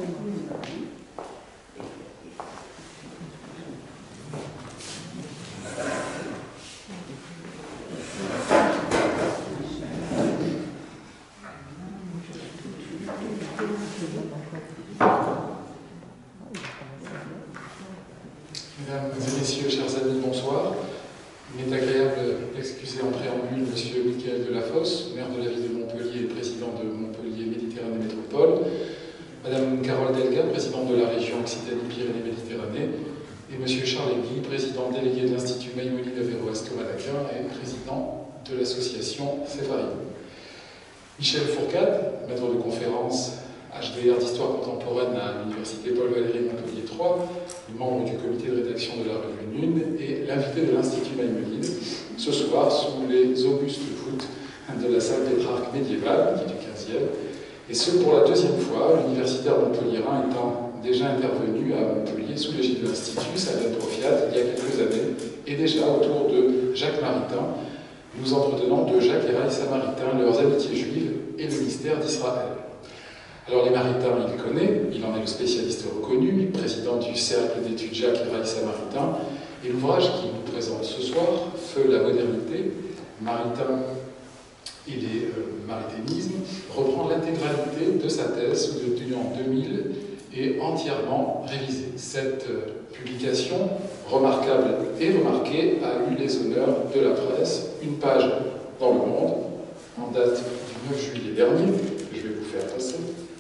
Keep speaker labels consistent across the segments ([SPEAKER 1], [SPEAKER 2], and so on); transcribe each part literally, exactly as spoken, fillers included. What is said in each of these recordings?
[SPEAKER 1] Mesdames et messieurs, chers amis, bonsoir. Il m'est agréable d'excuser en préambule M. Michael Delafosse, maire de la ville de Montpellier et président de Montpellier Méditerranée Métropole, Madame Carole Delga, présidente de la région Occitanie-Pyrénées-Méditerranée, et M. Charles Aiguille, président délégué de l'Institut Maïmonide Averroès-Thomas-d'Aquin et président de l'association Séfarine. Michel Fourcade, maître de conférence H D R d'histoire contemporaine à l'université Paul Valéry Montpellier trois, membre du comité de rédaction de la revue Nune et l'invité de l'Institut Maïmonide, ce soir sous les augustes voûtes de la salle Pétrarque médiévale, qui est du quinzième, et ce pour la deuxième fois, l'universitaire montpelliérain étant déjà intervenu à Montpellier sous l'égide de l'Institut, Samuel Profiat, il y a quelques années, et déjà autour de Jacques Maritain, nous entretenons de Jacques et Raïssa Maritain, leurs amitiés juives et le mystère d'Israël. Alors les Maritains, il les connaît, il en est le spécialiste reconnu, président du Cercle d'études Jacques et Raïssa Maritain, et l'ouvrage qu'il nous présente ce soir, Feu la modernité, Maritain et les euh, mariténismes, reprend l'intégralité de sa thèse soutenue en deux mille et entièrement révisée. Cette euh, publication, remarquable et remarquée, a eu les honneurs de la presse, une page dans Le Monde, en date du neuf juillet dernier, que je vais vous faire passer.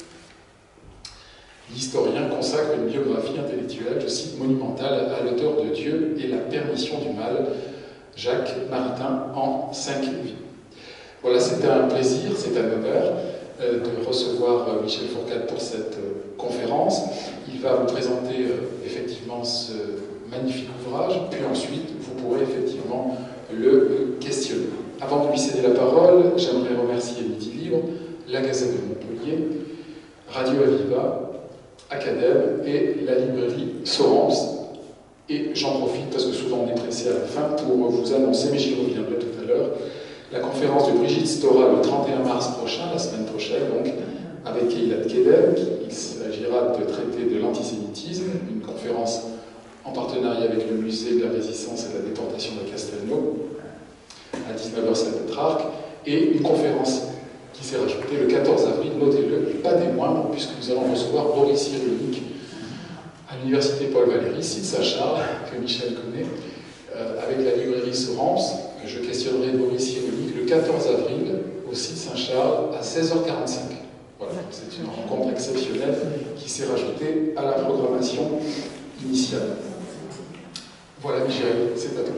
[SPEAKER 1] L'historien consacre une biographie intellectuelle, je cite, monumentale à l'auteur de Dieu et la permission du mal, Jacques Maritain, en cinq vies. Voilà, c'est un plaisir, c'est un honneur euh, de recevoir euh, Michel Fourcade pour cette euh, conférence. Il va vous présenter euh, effectivement ce magnifique ouvrage, puis ensuite vous pourrez effectivement le euh, questionner. Avant de lui céder la parole, j'aimerais remercier Midi Libre, la Gazette de Montpellier, Radio Aviva, Academ et la librairie Sorens. Et j'en profite, parce que souvent on est pressé à la fin, pour vous annoncer, mais j'y reviendrai tout à l'heure, la conférence de Brigitte Stora le trente et un mars prochain, la semaine prochaine, donc, avec Keilat Kedem. Il s'agira de traiter de l'antisémitisme, une conférence en partenariat avec le musée de la Résistance et de la déportation de Castelnau, à dix-neuf heures à Pétrarque, et une conférence qui s'est rajoutée le quatorze avril, notez-le, et pas des moindres, puisque nous allons recevoir Boris Cyrulnik à l'université Paul Valéry, site Saint-Charles, que Michel connaît, euh, avec la librairie Sorens. Je questionnerai Boris Cyrulnik le quatorze avril au site Saint-Charles à seize heures quarante-cinq. Voilà, c'est une rencontre exceptionnelle qui s'est rajoutée à la programmation initiale. Voilà, Michel, c'est à toi.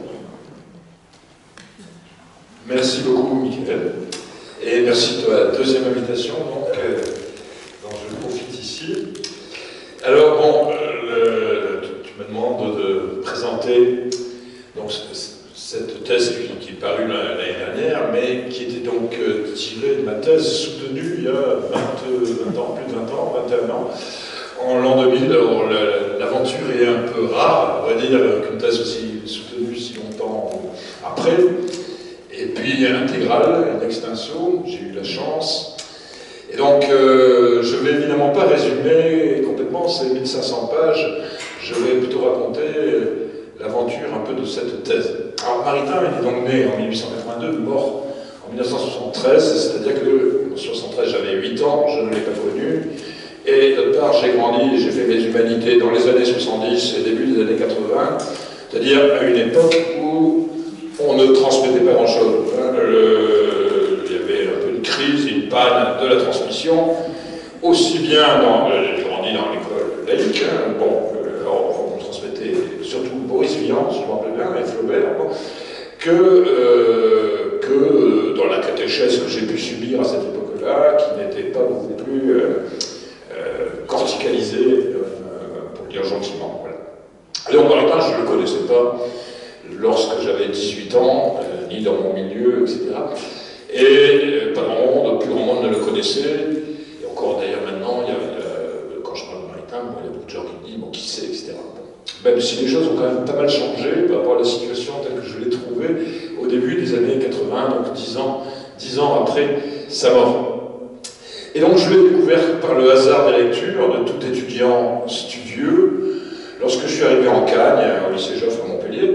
[SPEAKER 2] Merci beaucoup, Michael. Et merci de la deuxième invitation, donc, euh, dont je profite ici. Alors, bon, euh, le, tu me demandes de présenter donc, cette thèse qui, qui est parue l'année dernière, mais qui était donc euh, tirée de ma thèse soutenue il y a vingt, vingt ans, plus de vingt ans, vingt et un ans, en l'an deux mille. Alors, l'aventure est un peu rare, on va dire, qu'une thèse aussi soutenue si longtemps après. Et puis intégrale, une extension, j'ai eu la chance. Et donc, euh, je ne vais évidemment pas résumer complètement ces mille cinq cents pages, je vais plutôt raconter l'aventure un peu de cette thèse. Alors, Maritain, il est donc né en mille huit cent quatre-vingt-deux, mort en mille neuf cent soixante-treize, c'est-à-dire que en mille neuf cent soixante-treize, j'avais huit ans, je ne l'ai pas connu. Et d'autre part, j'ai grandi et j'ai fait mes humanités dans les années soixante-dix et début des années quatre-vingts, c'est-à-dire à une époque où on ne transmettait pas grand-chose. Hein. Il y avait un peu une crise, une panne de la transmission, aussi bien dans... J'ai grandi dans l'école laïque, hein. Bon, alors, on transmettait surtout Boris Vian, si je me rappelle bien, et Flaubert, bon, que, euh, que dans la catéchèse que j'ai pu subir à cette époque-là, qui n'était pas beaucoup plus euh, euh, corticalisée, euh, pour le dire gentiment. Voilà. Léon Maritain, je ne le connaissais pas lorsque j'avais dix-huit ans, euh, ni dans mon milieu, et cetera. Et euh, pas grand monde, plus grand monde ne le connaissait. Et encore d'ailleurs maintenant, il y a, euh, quand je parle de Maritain, bon, il y a beaucoup de gens qui disent, bon, qui sait, et cetera. Bon. Même si les choses ont quand même pas mal changé par rapport à la situation telle que je l'ai trouvée au début des années quatre-vingts, donc dix ans, dix ans après sa mort. Et donc je l'ai découvert par le hasard des lectures de tout étudiant studieux, lorsque je suis arrivé en Cagne, au lycée Joffre à Montpellier,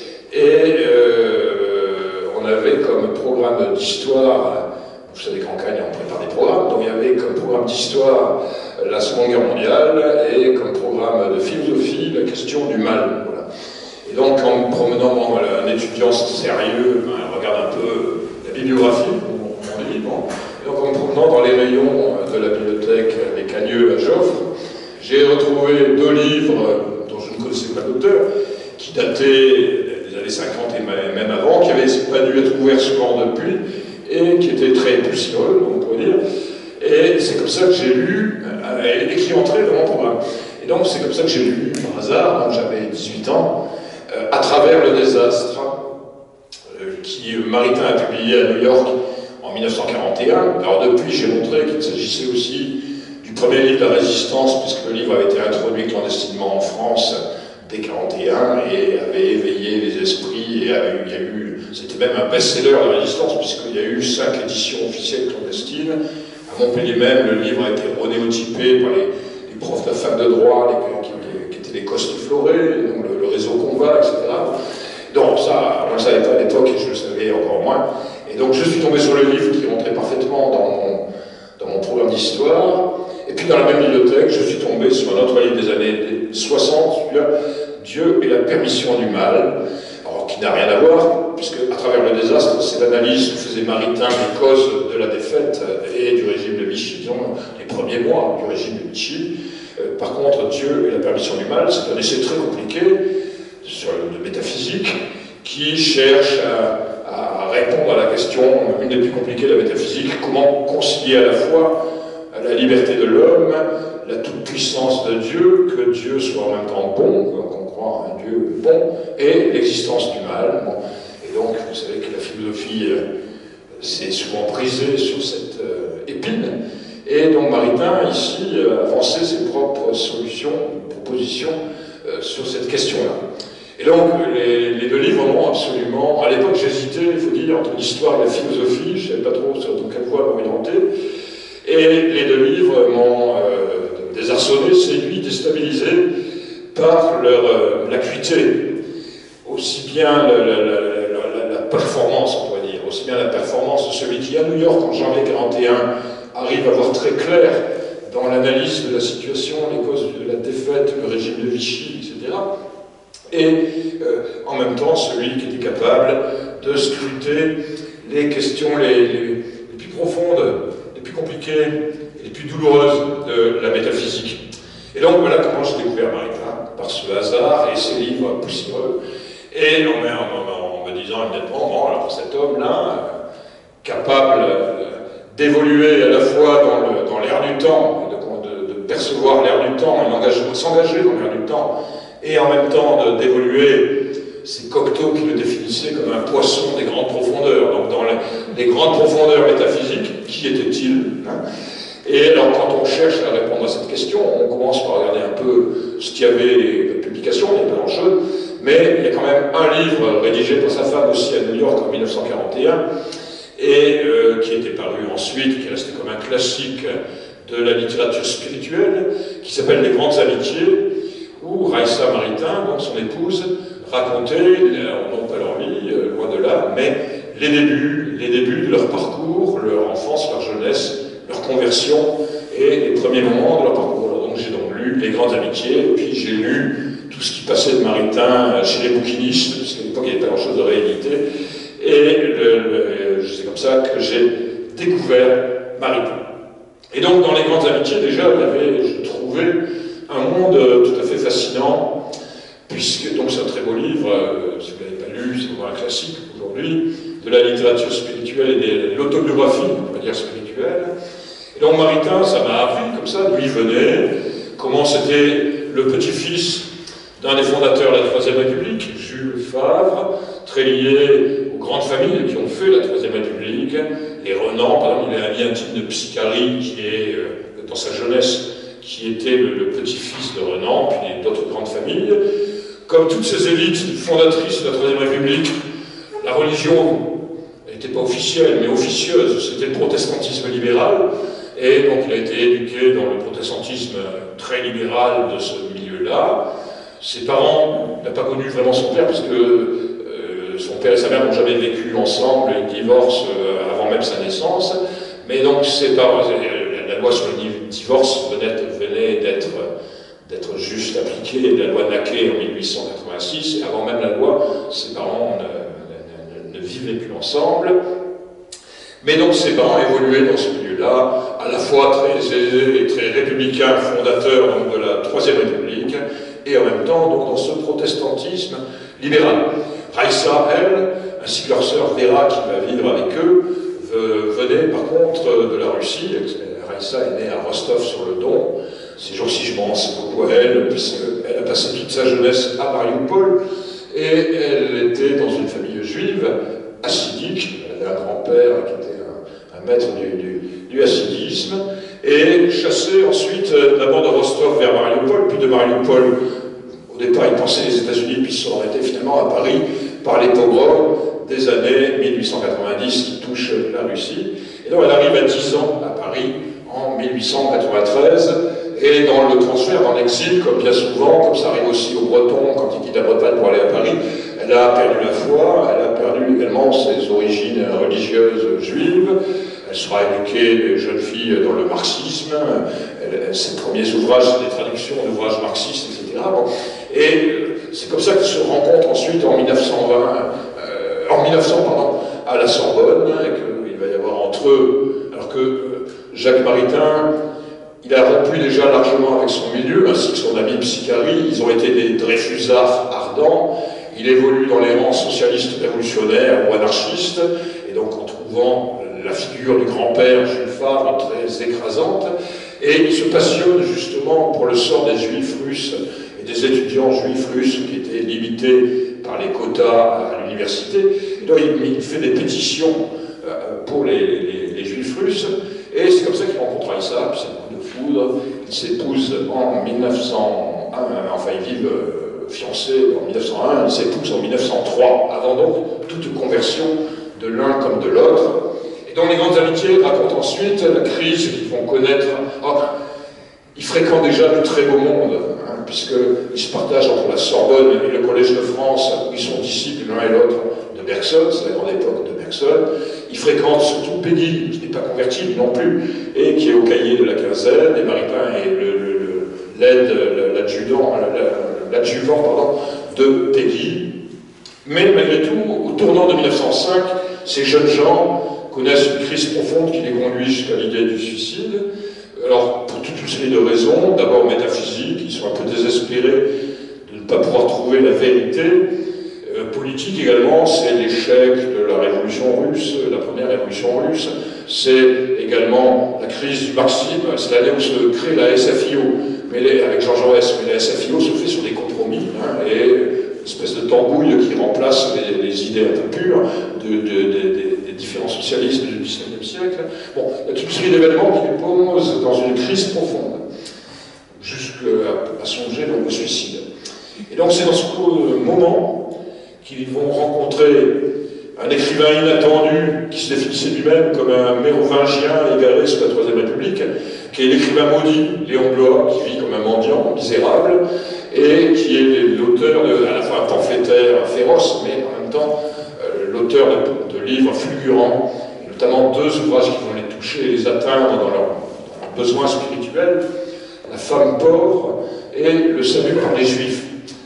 [SPEAKER 2] et euh, on avait comme programme d'histoire, vous savez qu'en Cagne on prépare des programmes, donc il y avait comme programme d'histoire la Seconde Guerre mondiale, et comme programme de philosophie la question du mal. Voilà. Et donc en me promenant, bon, un étudiant sérieux ben, regarde un peu la bibliographie, on, on lit, bon. Et donc en me promenant dans les rayons de la bibliothèque des Cagneux à Joffre, j'ai retrouvé deux livres dont je ne connaissais pas l'auteur, qui dataient des années cinquante et même avant, qui n'avaient pas dû être ouverts souvent depuis, et qui étaient très poussiéreux, on pourrait dire. Et c'est comme ça que j'ai lu, et qui entrait dans mon programme. Et donc c'est comme ça que j'ai lu, par hasard, donc j'avais dix-huit ans, euh, À travers le désastre, euh, qui Maritain a publié à New York en mille neuf cent quarante et un. Alors depuis, j'ai montré qu'il s'agissait aussi du premier livre de la Résistance, puisque le livre avait été introduit clandestinement en France dès quarante et un et avait éveillé les esprits, et avait, il y a eu, c'était même un best-seller de la Résistance, puisqu'il y a eu cinq éditions officielles clandestines. À Montpellier même, le livre a été renéotypé par les, les profs de la fac de droit, les, qui, qui étaient les Costes-Floré, donc le, le réseau Combat, et cetera. Donc ça, on ne le savait pas à l'époque, et je le savais encore moins. Et donc je suis tombé sur le livre qui rentrait parfaitement dans mon, dans mon programme d'histoire. Et puis dans la même bibliothèque, je suis tombé sur un autre livre des années soixante, Dieu et la permission du mal, alors qui n'a rien à voir, puisque à travers le désastre, c'est l'analyse que faisait Maritain des causes de la défaite et du régime de Vichy, disons les premiers mois du régime de Vichy. Euh, par contre, Dieu et la permission du mal, c'est un essai très compliqué sur le, de métaphysique qui cherche à, à répondre à la question, une des plus compliquées de la métaphysique, comment concilier à la fois la liberté de l'homme, la toute-puissance de Dieu, que Dieu soit en même temps bon, qu'on croit un Dieu bon, et l'existence du mal. Bon. Et donc, vous savez que la philosophie euh, s'est souvent prisée sur cette euh, épine, et donc Maritain, ici, euh, avançait ses propres solutions, propositions euh, sur cette question-là. Et donc, les, les deux livres m'ont absolument... À l'époque, j'hésitais, il faut dire, entre l'histoire et la philosophie, je ne savais pas trop dans quelle voie m'orienter. Et les deux livres m'ont euh, désarçonné, séduit, déstabilisé par leur euh, l'acuité, aussi bien la, la, la, la, la performance, on pourrait dire, aussi bien la performance de celui qui, à New York, en janvier quarante et un, arrive à voir très clair dans l'analyse de la situation, les causes de la défaite, le régime de Vichy, et cetera. Et euh, en même temps, celui qui était capable de scruter les questions les, les, les plus profondes, les plus compliquées et les plus douloureuses de la métaphysique. Et donc voilà comment j'ai découvert Maritain, par ce hasard et ses livres poussiéreux, et en, en, en me disant immédiatement, bon, alors cet homme-là, euh, capable euh, d'évoluer à la fois dans l'air dans du temps, de, de, de percevoir l'air du temps et s'engager dans l'air du temps, et en même temps d'évoluer, c'est Cocteau qui le définissait comme un poisson des grandes profondeurs. Donc dans les, les grandes profondeurs métaphysiques, qui était-il, hein? Et alors quand on cherche à répondre à cette question, on commence par regarder un peu ce qu'il y avait de publications, il n'y a pas grand-chose, mais il y a quand même un livre rédigé par sa femme aussi à New York en mille neuf cent quarante et un, et euh, qui a été paru ensuite, qui est resté comme un classique de la littérature spirituelle, qui s'appelle Les Grandes Amitiés, où Raissa Maritain, donc son épouse, racontait, non pas leur vie, euh, loin de là, mais les débuts, les débuts de leur parcours, leur enfance, leur jeunesse, leur conversion et les premiers moments de leur parcours. Alors donc j'ai donc lu Les Grandes Amitiés, puis j'ai lu tout ce qui passait de Maritain chez les bouquinistes, parce qu'à l'époque il n'y avait pas grand-chose de réalité, et c'est comme ça que j'ai découvert Maritain. Et donc dans Les Grandes Amitiés, déjà, il y avait, je trouvais, un monde tout à fait fascinant, puisque, donc c'est un très beau livre, euh, si vous ne l'avez pas lu, c'est vraiment un classique aujourd'hui, de la littérature spirituelle et de l'autobiographie, on va dire spirituelle. Et donc Maritain, ça m'a appris comme ça, d'où il venait, comment c'était le petit-fils d'un des fondateurs de la Troisième République, Jules Favre, très lié aux grandes familles qui ont fait la Troisième République, les Renan, par exemple, il est ami intime de Psicari, qui est, euh, dans sa jeunesse, qui était le, le petit-fils de Renan, puis d'autres grandes familles. Comme toutes ces élites fondatrices de la Troisième République, la religion n'était pas officielle, mais officieuse, c'était le protestantisme libéral, Et donc il a été éduqué dans le protestantisme très libéral de ce milieu-là. Ses parents n'ont pas connu vraiment son père, parce que euh, son père et sa mère n'ont jamais vécu ensemble, ils divorcent euh, avant même sa naissance. Mais donc ses parents, la loi sur le divorce venait d'être d'être juste appliquée, la loi Naquet en mille huit cent quatre-vingt-six, et avant même la loi, ses parents ne, ne, ne vivaient plus ensemble. Mais donc ses parents évoluaient dans ce milieu-là, à la fois très aisés et très républicains, fondateurs donc, de la Troisième République, et en même temps donc, dans ce protestantisme libéral. Raïssa, elle, ainsi que leur sœur Vera, qui va vivre avec eux, venait par contre de la Russie. Raïssa est née à Rostov-sur-le-Don. Ces jours-ci, je pense beaucoup à elle, puisqu'elle a passé toute sa jeunesse à Marioupol, et elle était dans une famille juive hassidique. Elle avait un grand-père qui était un, un maître du, du, du hassidisme, et chassée ensuite d'abord de Rostov vers Marioupol, puis de Marioupol, au départ il pensait les États-Unis, puis ils se sont arrêtés finalement à Paris par les pogroms des années mille huit cent quatre-vingt-dix qui touchent la Russie. Et donc elle arrive à dix ans à Paris en mille huit cent quatre-vingt-treize, et dans le transfert, dans l'exil, comme bien souvent, comme ça arrive aussi aux Bretons quand ils quittent la Bretagne pour aller à Paris, elle a perdu la foi, elle a perdu également ses origines religieuses juives, elle sera éduquée, les jeunes filles, dans le marxisme, elle, ses premiers ouvrages, c'est des traductions d'ouvrages marxistes, et cetera. Bon. Et c'est comme ça qu'ils se rencontrent ensuite en mille neuf cent vingt, euh, en mille neuf cents, pardon, à la Sorbonne, et qu'il va y avoir entre eux, alors que euh, Jacques Maritain, il a rompu déjà largement avec son milieu, ainsi que son ami Psychari. Ils ont été des Dreyfusards ardents. Il évolue dans les rangs socialistes révolutionnaires ou anarchistes, et donc en trouvant la figure du grand-père Jules Favre très écrasante, et il se passionne justement pour le sort des juifs russes et des étudiants juifs russes qui étaient limités par les quotas à l'université. Et donc il fait des pétitions pour les, les, les juifs russes, et c'est comme ça qu'il rencontre Raïssa, puis c'est un coup de foudre. Ils s'épousent en mille neuf cent un, enfin ils vivent euh, fiancés en mille neuf cent un, ils s'épousent en mille neuf cent trois, avant donc toute conversion de l'un comme de l'autre. Et dans les grandes amitiés, ils racontent ensuite la crise qu'ils vont connaître. Oh, ils fréquentent déjà de très beau monde, hein, puisqu'ils se partagent entre la Sorbonne et le Collège de France, où ils sont disciples l'un et l'autre de Bergson, c'est la grande époque de Bergson. Ils fréquentent surtout Peggy, qui n'est pas converti non plus, et qui est au cahier de la quinzaine, et Maritain est l'aide, l'adjudant, l'adjuvant, pardon, de Peggy. Mais malgré tout, au tournant de mille neuf cent cinq, ces jeunes gens connaissent une crise profonde qui les conduit jusqu'à l'idée du suicide. Alors, pour toute une série de raisons, d'abord métaphysiques, ils sont un peu désespérés de ne pas pouvoir trouver la vérité. Euh, politique également, c'est l'échec de la révolution russe, la première révolution russe. C'est également la crise du marxisme, c'est l'année où se crée la S F I O, mais les, avec Jean Jaurès, mais la S F I O se fait sur des compromis, hein, et une espèce de tambouille qui remplace les, les idées un peu pures de, de, de, de, des différents socialistes du dix-neuvième siècle. Bon, il y a toute une série d'événements qui les posent dans une crise profonde, jusqu'à à songer donc, au suicide. Et donc c'est dans ce moment qu'ils vont rencontrer un écrivain inattendu qui se définissait lui-même comme un mérovingien égaré sous la Troisième République, qui est l'écrivain maudit, Léon Bloch, qui vit comme un mendiant misérable, et qui est l'auteur à la fois un pamphlétaire féroce, mais en même temps euh, l'auteur de, de livres fulgurants, notamment deux ouvrages qui vont les toucher et les atteindre dans leurs leur besoins spirituels, La femme pauvre et Le salut par les Juifs.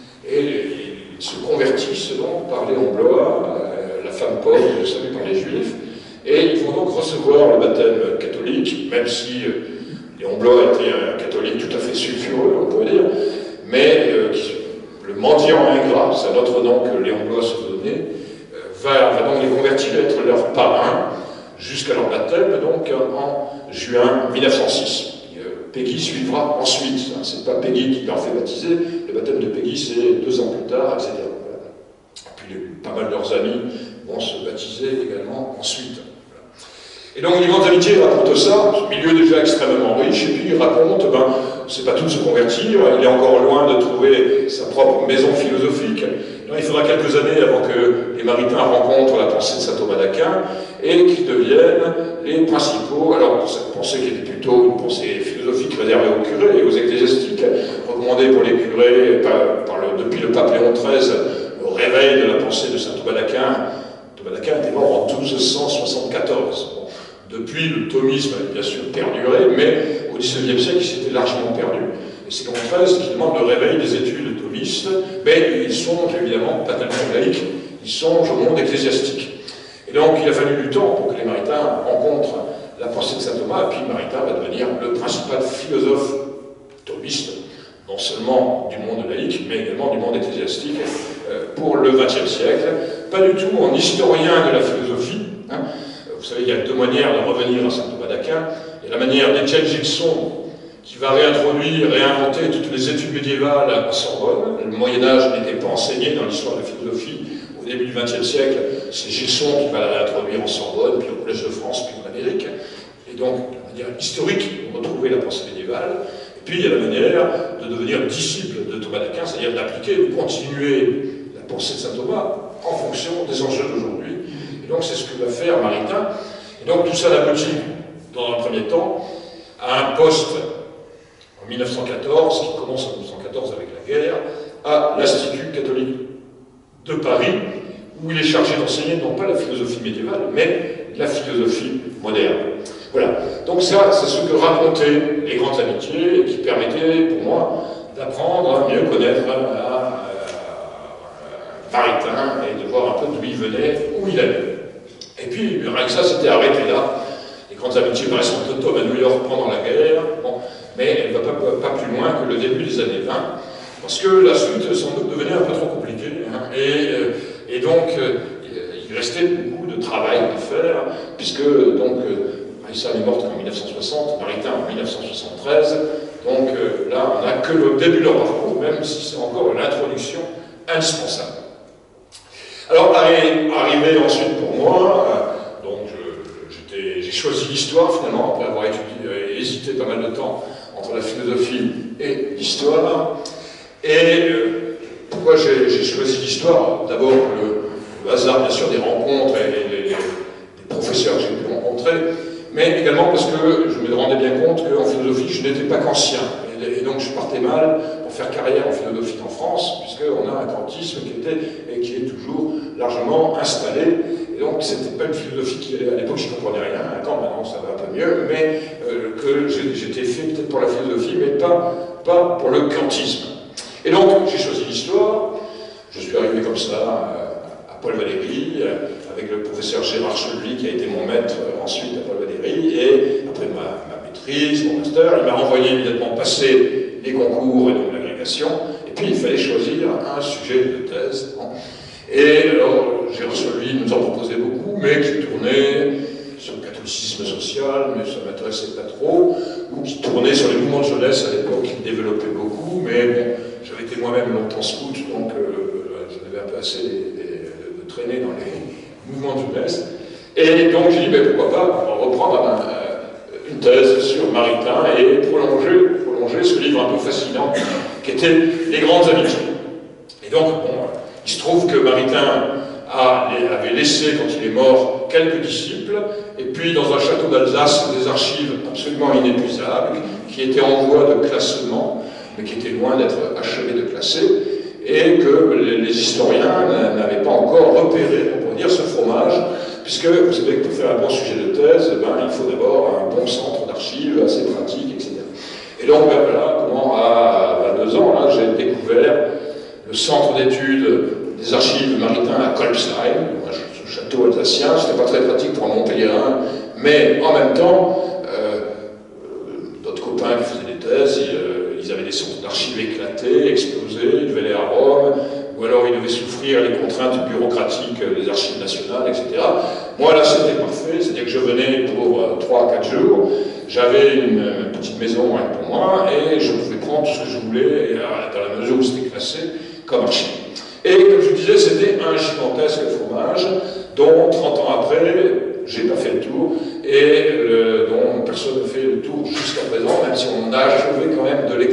[SPEAKER 2] Et ils se convertissent donc par Léon Bloch, euh, La femme pauvre et Le salut par les Juifs, et ils vont donc recevoir le baptême catholique, même si euh, Léon Bloch était un catholique tout à fait sulfureux, on pourrait dire, mais euh, qui, le mendiant ingrat, c'est un autre nom que Léon Bloch se donnait, euh, va, va donc les convertir et être leur parrain jusqu'à leur baptême, donc en juin mille neuf cent six. Peggy suivra ensuite. Hein, c'est pas Peggy qui leur fait baptiser, le baptême de Peggy c'est deux ans plus tard, et cetera. Voilà. Puis les, pas mal de leurs amis vont se baptiser également ensuite. Voilà. Et donc les grandes amitiés racontent ça, ce milieu déjà extrêmement riche, et puis ils racontent ben, sait pas tout se convertir, il est encore loin de trouver sa propre maison philosophique. Non, il faudra quelques années avant que les Maritains rencontrent la pensée de saint Thomas d'Aquin et qu'ils deviennent les principaux. Alors, cette pensée qui était plutôt une pensée philosophique réservée aux curés et aux ecclésiastiques, recommandée pour les curés par, par le, depuis le pape Léon treize, au réveil de la pensée de saint Thomas d'Aquin. Thomas d'Aquin était mort en douze cent soixante-quatorze. Bon, depuis, le thomisme a bien sûr perduré, mais au dix-neuvième siècle, il s'était largement perdu. Et c'est Léon treize qui demande le réveil des études thomistes, mais ils songent évidemment pas tellement laïcs, ils songent au monde ecclésiastique. Et donc, il a fallu du temps pour que les Maritains rencontrent la pensée de saint Thomas, et puis Maritain va devenir le principal philosophe thomiste, non seulement du monde laïque, mais également du monde ecclésiastique, euh, pour le vingtième siècle. Pas du tout en historien de la philosophie. Hein. Vous savez, il y a deux manières de revenir à saint Thomas d'Aquin. Il y a la manière d'Étienne Gilson, qui va réintroduire, réinventer toutes les études médiévales à Sorbonne. Le Moyen-Âge n'était pas enseigné dans l'histoire de la philosophie. Au début du vingtième siècle, c'est Gilson qui va la réintroduire en Sorbonne, puis au Collège de France, puis en Amérique. Et donc, de manière historique, pour retrouver la pensée médiévale. Et puis, il y a la manière de devenir disciple de Thomas d'Aquin, c'est-à-dire d'appliquer, de continuer la pensée de saint Thomas en fonction des enjeux d'aujourd'hui. Et donc, c'est ce que va faire Maritain. Et donc, tout ça aboutit, dans un premier temps, à un poste en mille neuf cent quatorze, qui commence en mille neuf cent quatorze avec la guerre, à l'Institut catholique de Paris, où il est chargé d'enseigner non pas la philosophie médiévale, mais la philosophie moderne. Voilà. Donc ça, c'est ce que racontaient les grandes amitiés, et qui permettait pour moi d'apprendre à mieux connaître à, à, à Maritain, et de voir un peu d'où il venait, où il allait. Et puis, rien que ça, c'était arrêté là. Les grandes amitiés paraissent en automne à New York pendant la guerre, bon, mais elle ne va pas, pas plus loin que le début des années vingt, parce que la suite, sans doute, devenait un peu trop compliquée. Hein, et, et donc, il restait beaucoup de travail à faire, puisque, donc, Marissa est morte en mille neuf cent soixante, Maritain en mille neuf cent soixante-treize, donc là, on n'a que le début de leur parcours, même si c'est encore une introduction indispensable. Alors, arrivé ensuite pour moi, donc j'ai choisi l'histoire finalement, après avoir étudié, euh, hésité pas mal de temps entre la philosophie et l'histoire. Et euh, pourquoi j'ai choisi l'histoire? D'abord le, le hasard bien sûr des rencontres et les, les, les professeurs que j'ai pu rencontrer, mais également parce que je me rendais bien compte qu'en philosophie je n'étais pas qu'ancien. Et donc je partais mal pour faire carrière en philosophie en France, puisqu'on a un kantisme qui était et qui est toujours largement installé. Et donc c'était pas une philosophie qui allait, à l'époque je ne comprenais rien, à Kant maintenant ça va un peu mieux, mais euh, que j'étais fait peut-être pour la philosophie, mais pas, pas pour le kantisme. Et donc j'ai choisi l'histoire, je suis arrivé comme ça à, à Paul Valéry, avec le professeur Gérard Chevely qui a été mon maître ensuite à Paul Valéry, et après ma, ma maîtrise, mon master, il m'a renvoyé immédiatement passer les concours et donc l'agrégation, et puis il fallait choisir un sujet de thèse. Et alors, Gérard Chevely nous en proposait beaucoup, mais qui tournait sur le catholicisme social, mais ça ne m'intéressait pas trop, ou qui tournait sur les mouvements de jeunesse à l'époque, qui développaient beaucoup, mais bon, j'avais été moi-même longtemps scout, donc euh, j'en avais un peu assez de, de, de traîner dans les mouvements de jeunesse. Et donc j'ai dit, mais pourquoi pas reprendre un, une thèse sur Maritain et prolonger, prolonger ce livre un peu fascinant, qui était Les Grandes Amitiés. Et donc, bon, il se trouve que Maritain a, avait laissé, quand il est mort, quelques disciples, et puis dans un château d'Alsace, des archives absolument inépuisables, qui étaient en voie de classement, mais qui étaient loin d'être achevées de classer, et que les, les historiens n'avaient pas encore repéré, on pourrait dire, ce fromage, puisque vous savez que pour faire un bon sujet de thèse, ben, il faut d'abord un bon centre d'archives, assez pratique, et cetera. Et donc, ben, voilà comment, à vingt-deux ans, là, j'ai découvert le centre d'études des archives Maritain à Kolbsheim, ce château alsacien. C'était pas très pratique pour un Montpelliérain, mais en même temps, euh, d'autres copains qui faisaient des thèses, ils, euh, ils avaient des centres d'archives éclatés, explosés, ils devaient aller à Rome, ou alors ils devaient souffrir les contraintes bureaucratiques des archives nationales, et cetera. Moi, là, c'était parfait, c'est-à-dire que je venais pour trois à quatre jours, j'avais une, une petite maison hein, pour moi, et je pouvais prendre tout ce que je voulais, et, dans la mesure où c'était classé, comme archive. Et comme je vous disais, c'était un gigantesque fromage, dont trente ans après, j'ai pas fait le tour, et le, dont personne ne fait le tour jusqu'à présent, même si on a achevé quand même de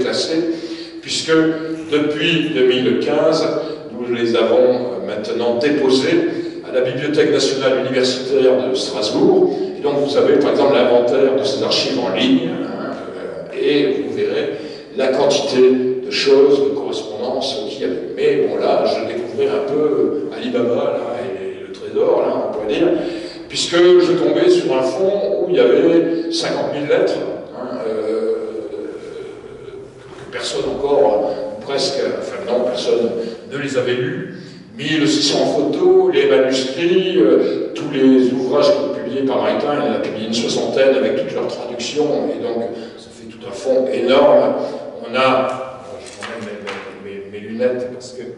[SPEAKER 2] puisque depuis deux mille quinze, nous les avons maintenant déposés à la Bibliothèque nationale universitaire de Strasbourg. Et donc vous avez par exemple l'inventaire de ces archives en ligne, hein, et vous verrez la quantité de choses, de correspondances qu'il y avait. Mais bon là, je découvrais un peu Alibaba là, et le trésor, là, on pourrait dire, puisque je tombais sur un fond où il y avait cinquante mille lettres, hein, euh, que personne encore, presque, enfin non, personne ne les avait lues, mille six cents photos, les manuscrits, euh, tous les ouvrages publiés par Maritain, il en a publié une soixantaine avec toutes leurs traductions, et donc ça fait tout un fond énorme. On a, je prends même mes, mes, mes lunettes parce que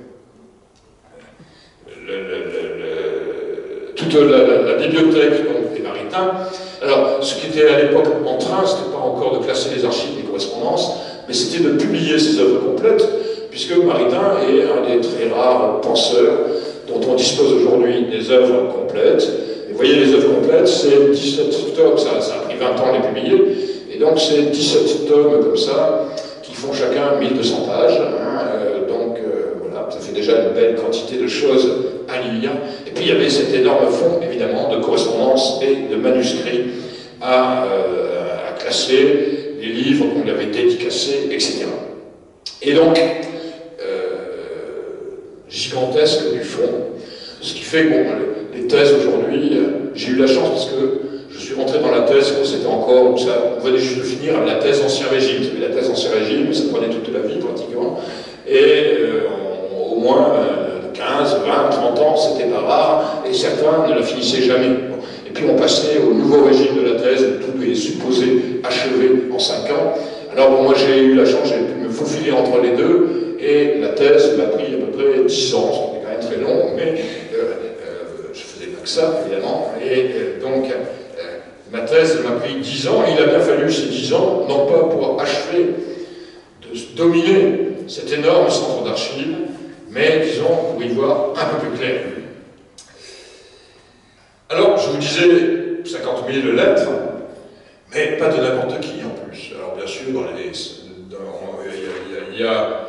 [SPEAKER 2] le, le, le, toute la, la, la bibliothèque donc, des Maritains. Alors, ce qui était à l'époque en train, ce n'était pas encore de classer les archives des correspondances, mais c'était de publier ces œuvres complètes, puisque Maritain est un des très rares penseurs dont on dispose aujourd'hui des œuvres complètes. Et vous voyez, les œuvres complètes, c'est dix-sept tomes, ça, ça a pris vingt ans à les publier, et donc c'est dix-sept tomes comme ça, qui font chacun mille deux cents pages, hein, euh, donc euh, voilà, ça fait déjà une belle quantité de choses à lire. Et puis il y avait cet énorme fond, évidemment, de correspondances et de manuscrits à, euh, à classer, les livres qu'on lui avait dédicacés, et cetera. Et donc, gigantesque du fond, ce qui fait que bon, les thèses aujourd'hui, j'ai eu la chance parce que je suis rentré dans la thèse quand c'était encore, ça, on venait juste de finir la thèse Ancien Régime. Vous savez, la thèse Ancien Régime, ça prenait toute la vie pratiquement, et euh, on, au moins euh, quinze, vingt, trente ans, c'était pas rare, et certains ne la finissaient jamais. Bon. Et puis on passait au nouveau régime de la thèse, où tout est supposé achevé en cinq ans. Alors bon, moi j'ai eu la chance, j'ai pu me faufiler entre les deux, et la thèse m'a pris à peu près dix ans, c'était quand même très long, mais euh, euh, je faisais pas que ça, évidemment, et euh, donc euh, ma thèse m'a pris dix ans, et il a bien fallu ces dix ans, non pas pour achever de dominer cet énorme centre d'archives, mais disons pour y voir un peu plus clair. Alors, je vous disais cinquante mille lettres, mais pas de n'importe qui en plus. Alors bien sûr, dans les, dans, il y a, il y a, il y a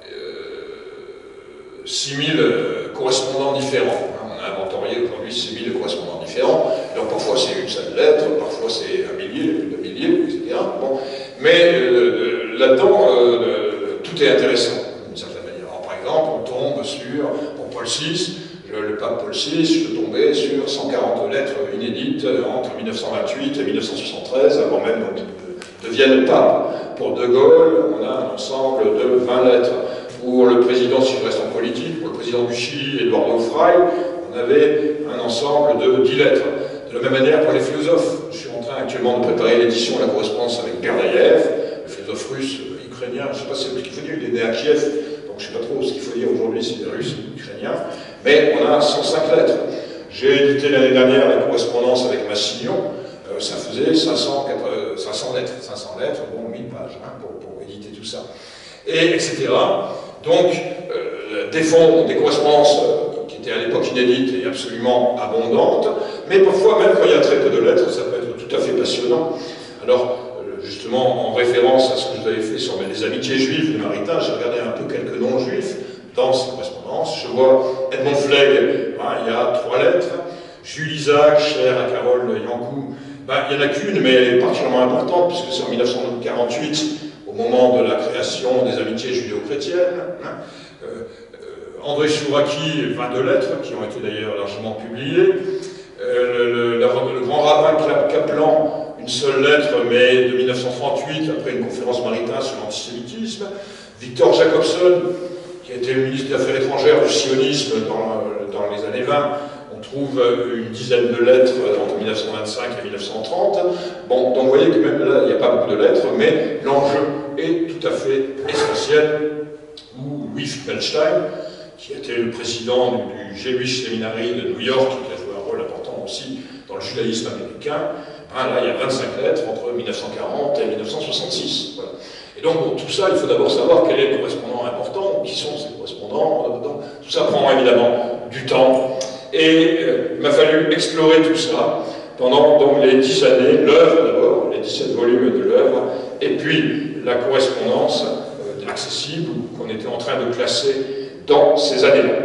[SPEAKER 2] six mille correspondants différents. On a inventorié aujourd'hui six mille correspondants différents. Alors parfois c'est une seule lettre, parfois c'est un millier, plus de milliers, et cetera. Bon. Mais euh, là-dedans, euh, tout est intéressant, d'une certaine manière. Alors, par exemple, on tombe sur, pour Paul six, le pape Paul six, je tombais sur cent quarante lettres inédites entre mille neuf cent vingt-huit et mille neuf cent soixante-treize, avant même donc, de devienne pape. Pour De Gaulle, on a un ensemble de vingt lettres. Pour le président, si je reste en politique, pour le président du Chili, Eduardo Frei, on avait un ensemble de dix lettres. De la même manière pour les philosophes. Je suis en train actuellement de préparer l'édition de la correspondance avec Berdaïev, le philosophe russe, euh, ukrainien, je ne sais pas ce qu'il faut dire, il est né à Kiev, donc je ne sais pas trop ce qu'il faut dire aujourd'hui si c'est russe ou ukrainien, mais on a cent cinq lettres. J'ai édité l'année dernière la correspondance avec Massignon, euh, ça faisait cinq cents lettres, cinq cents lettres, bon, mille pages hein, pour, pour éditer tout ça, et etc. Donc, euh, des fonds, des correspondances euh, qui étaient à l'époque inédites et absolument abondantes, mais parfois, même quand il y a très peu de lettres, ça peut être tout à fait passionnant. Alors, euh, justement, en référence à ce que je vous avais fait sur les amitiés juives de Maritain, j'ai regardé un peu quelques noms juifs dans ces correspondances. Je vois Edmond Flegg, hein, il y a trois lettres. Jules Isaac, cher à Carole Yankou, ben, il n'y en a qu'une, mais elle est particulièrement importante, puisque c'est en mille neuf cent quarante-huit, au moment de la création des amitiés judéo-chrétiennes. Hein. Euh, euh, André Chouraki, vingt-deux lettres, qui ont été d'ailleurs largement publiées. Euh, le, le, le grand rabbin Kaplan, une seule lettre, mais de mille neuf cent trente-huit, après une conférence Maritain sur l'antisémitisme. Victor Jacobson, qui a été le ministre des Affaires étrangères du sionisme dans, dans les années vingt, on trouve une dizaine de lettres entre mille neuf cent vingt-cinq et mille neuf cent trente. Bon, donc vous voyez que même là, il n'y a pas beaucoup de lettres, mais l'enjeu est tout à fait essentiel. Ou Louis Finkelstein, qui était le président du, du Jewish Seminary de New York, qui a joué un rôle important aussi dans le judaïsme américain. Ben là, il y a vingt-cinq lettres entre mille neuf cent quarante et mille neuf cent soixante-six. Voilà. Et donc, pour tout ça, il faut d'abord savoir quel est le correspondant important, qui sont ces correspondants. Donc, tout ça prend évidemment du temps. Et euh, il m'a fallu explorer tout ça pendant donc, les dix années, l'œuvre d'abord, les dix-sept volumes de l'œuvre, et puis la correspondance, euh, accessibles ou qu'on était en train de classer dans ces années-là.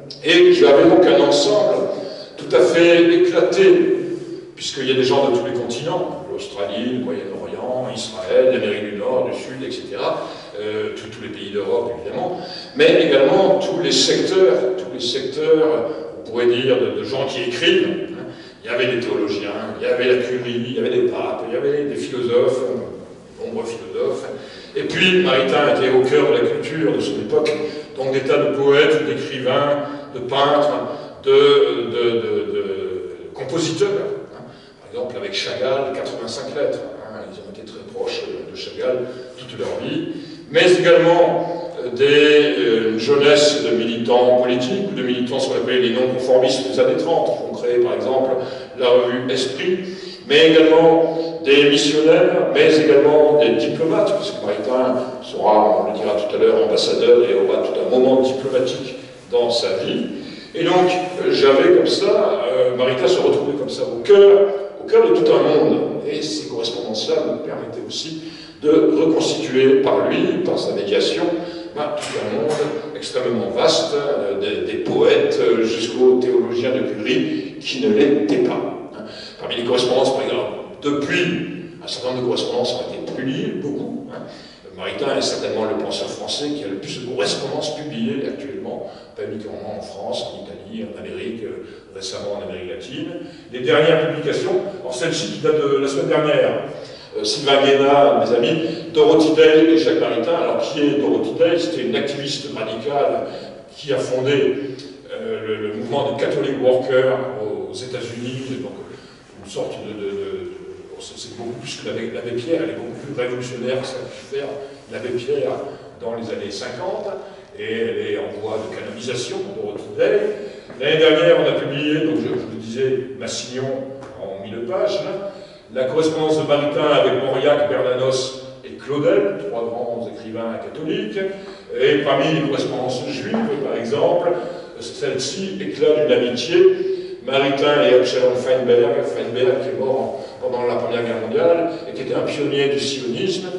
[SPEAKER 2] Et j'avais donc un ensemble tout à fait éclaté, puisqu'il y a des gens de tous les continents, l'Australie, le Moyen-Orient, Israël, l'Amérique du Nord, du Sud, et cetera, euh, tous, tous les pays d'Europe, évidemment, mais également tous les secteurs, tous les secteurs, on pourrait dire, de, de gens qui écrivent. Il y avait des théologiens, il y avait la Curie, il y avait des papes, il y avait des philosophes, nombreux philosophes. Et puis, Maritain était au cœur de la culture de son époque, donc des tas de poètes, d'écrivains, de peintres, de, de, de, de compositeurs. Par exemple, avec Chagall, quatre-vingt-cinq lettres. Ils ont été très proches de Chagall toute leur vie. Mais également des euh, jeunesses de militants politiques ou de militants, ce qu'on appelait les non-conformistes des années trente, qui ont créé par exemple la revue Esprit, mais également des missionnaires, mais également des diplomates, parce que Maritain sera, on le dira tout à l'heure, ambassadeur et aura tout un moment diplomatique dans sa vie. Et donc, j'avais comme ça, euh, Maritain se retrouvait comme ça au cœur, au cœur de tout un monde, et ces correspondances-là me permettaient aussi de reconstituer par lui, par sa médiation, ben, tout un monde extrêmement vaste, euh, des, des poètes euh, jusqu'aux théologiens de Curie qui ne l'étaient pas. Hein. Parmi les correspondances, par exemple, depuis, un certain nombre de correspondances ont été publiées, beaucoup. Hein. Maritain est certainement le penseur français qui a le plus de correspondances publiées actuellement, pas uniquement en France, en Italie, en Amérique, euh, récemment en Amérique latine. Les dernières publications, alors celle-ci qui date de la semaine dernière, Euh, Sylvain Guénat, mes amis, Dorothy Day et Jacques Maritain. Alors, qui est Dorothy Day? C'était une activiste radicale qui a fondé euh, le, le mouvement des Catholic Workers aux États-Unis, donc une sorte de. de, de, de c'est beaucoup plus que l'abbé Pierre, elle est beaucoup plus révolutionnaire que ça a pu faire l'abbé Pierre dans les années cinquante, et elle est en voie de canonisation, Dorothy Day. L'année dernière, on a publié, donc je, je vous disais, Massignon en mille pages, là, la correspondance de Maritain avec Mauriac, Bernanos et Claudel, trois grands écrivains catholiques, et parmi les correspondances juives, par exemple, celle-ci éclat d'une amitié, Maritain et Absalom Feinberg, Feinberg qui est mort pendant la Première Guerre mondiale, et qui était un pionnier du sionisme,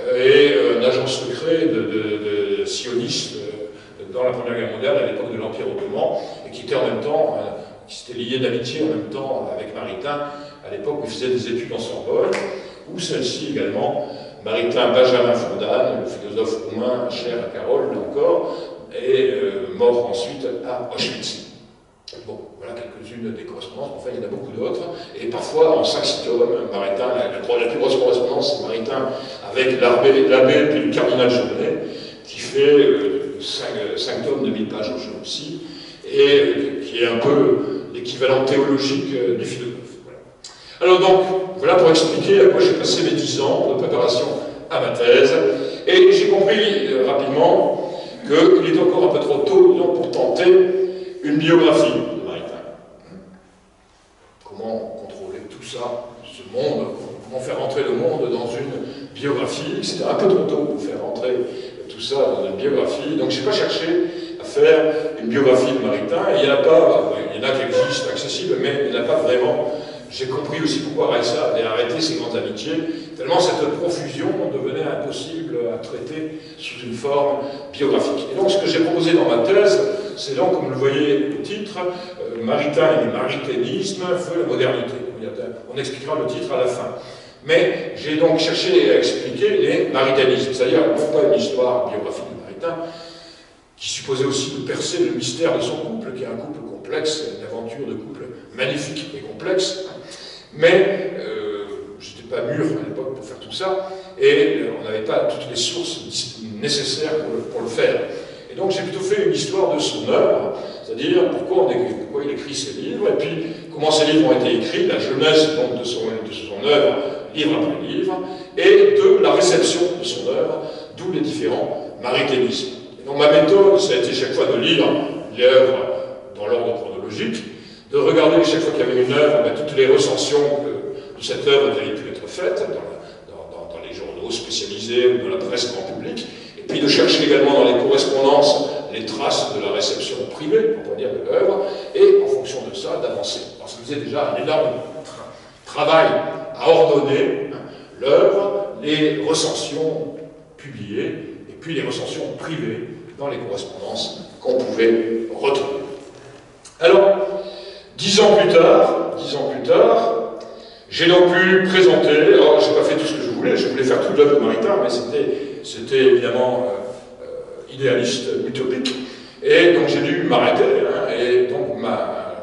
[SPEAKER 2] et un agent secret de, de, de sionistes dans la Première Guerre mondiale, à l'époque de l'Empire ottoman, et qui était en même temps, qui s'était lié d'amitié en même temps avec Maritain, à l'époque où il faisait des études en Sorbonne, ou celle-ci également, Maritain Benjamin Fourdane, le philosophe roumain cher à Carole, là encore, et euh, mort ensuite à Auschwitz. Bon, voilà quelques-unes des correspondances, enfin il y en a beaucoup d'autres, et parfois en cinq six tomes, Maritain, la, la, la plus grosse correspondance, c'est Maritain avec l'abbé puis le cardinal Journet, qui fait euh, cinq tomes de mille pages aussi, et euh, qui est un peu l'équivalent théologique euh, du philosophe. Alors donc, voilà pour expliquer à quoi j'ai passé mes dix ans de préparation à ma thèse, et j'ai compris euh, rapidement qu'il est encore un peu trop tôt donc, pour tenter une biographie de Maritain. Comment contrôler tout ça, ce monde, comment faire entrer le monde dans une biographie? C'était un peu trop tôt pour faire entrer tout ça dans une biographie, donc je n'ai pas cherché à faire une biographie de Maritain, et il y en a pas, il y en a qui existent accessibles, mais il n'y en a pas vraiment. J'ai compris aussi pourquoi Raissa avait arrêté ses grandes amitiés, tellement cette profusion devenait impossible à traiter sous une forme biographique. Et donc ce que j'ai proposé dans ma thèse, c'est donc, comme vous le voyez au titre, euh, Maritain et le maritainisme, feu la modernité. On expliquera le titre à la fin. Mais j'ai donc cherché à expliquer les maritainismes, c'est-à-dire non pas une histoire biographique de Maritain, qui supposait aussi de percer le mystère de son couple, qui est un couple complexe, une aventure de couple magnifique et complexe, mais euh, je n'étais pas mûr à l'époque pour faire tout ça, et euh, on n'avait pas toutes les sources nécessaires pour le, pour le faire. Et donc j'ai plutôt fait une histoire de son œuvre, c'est-à-dire pourquoi, on écrit, pourquoi il écrit ses livres, et puis comment ces livres ont été écrits, la jeunesse donc, de, son, de son œuvre, livre après livre, et de la réception de son œuvre, d'où les différents maritainismes. Et donc ma méthode, ça a été chaque fois de lire l'œuvre dans l'ordre chronologique, de regarder chaque fois qu'il y avait une œuvre, ben, toutes les recensions que, de cette œuvre qui avait pu être faites dans, dans, dans, dans les journaux spécialisés ou dans la presse grand public, et puis de chercher également dans les correspondances les traces de la réception privée, on pourrait dire, de l'œuvre, et en fonction de ça, d'avancer. Parce que faisait déjà un énorme tra travail à ordonner hein, l'œuvre, les recensions publiées, et puis les recensions privées dans les correspondances qu'on pouvait retrouver. Alors, dix ans plus tard, dix ans plus tard, j'ai donc pu présenter, alors je n'ai pas fait tout ce que je voulais, je voulais faire toute l'œuvre maritime, mais c'était évidemment euh, euh, idéaliste, utopique, et donc j'ai dû m'arrêter, hein, et donc ma,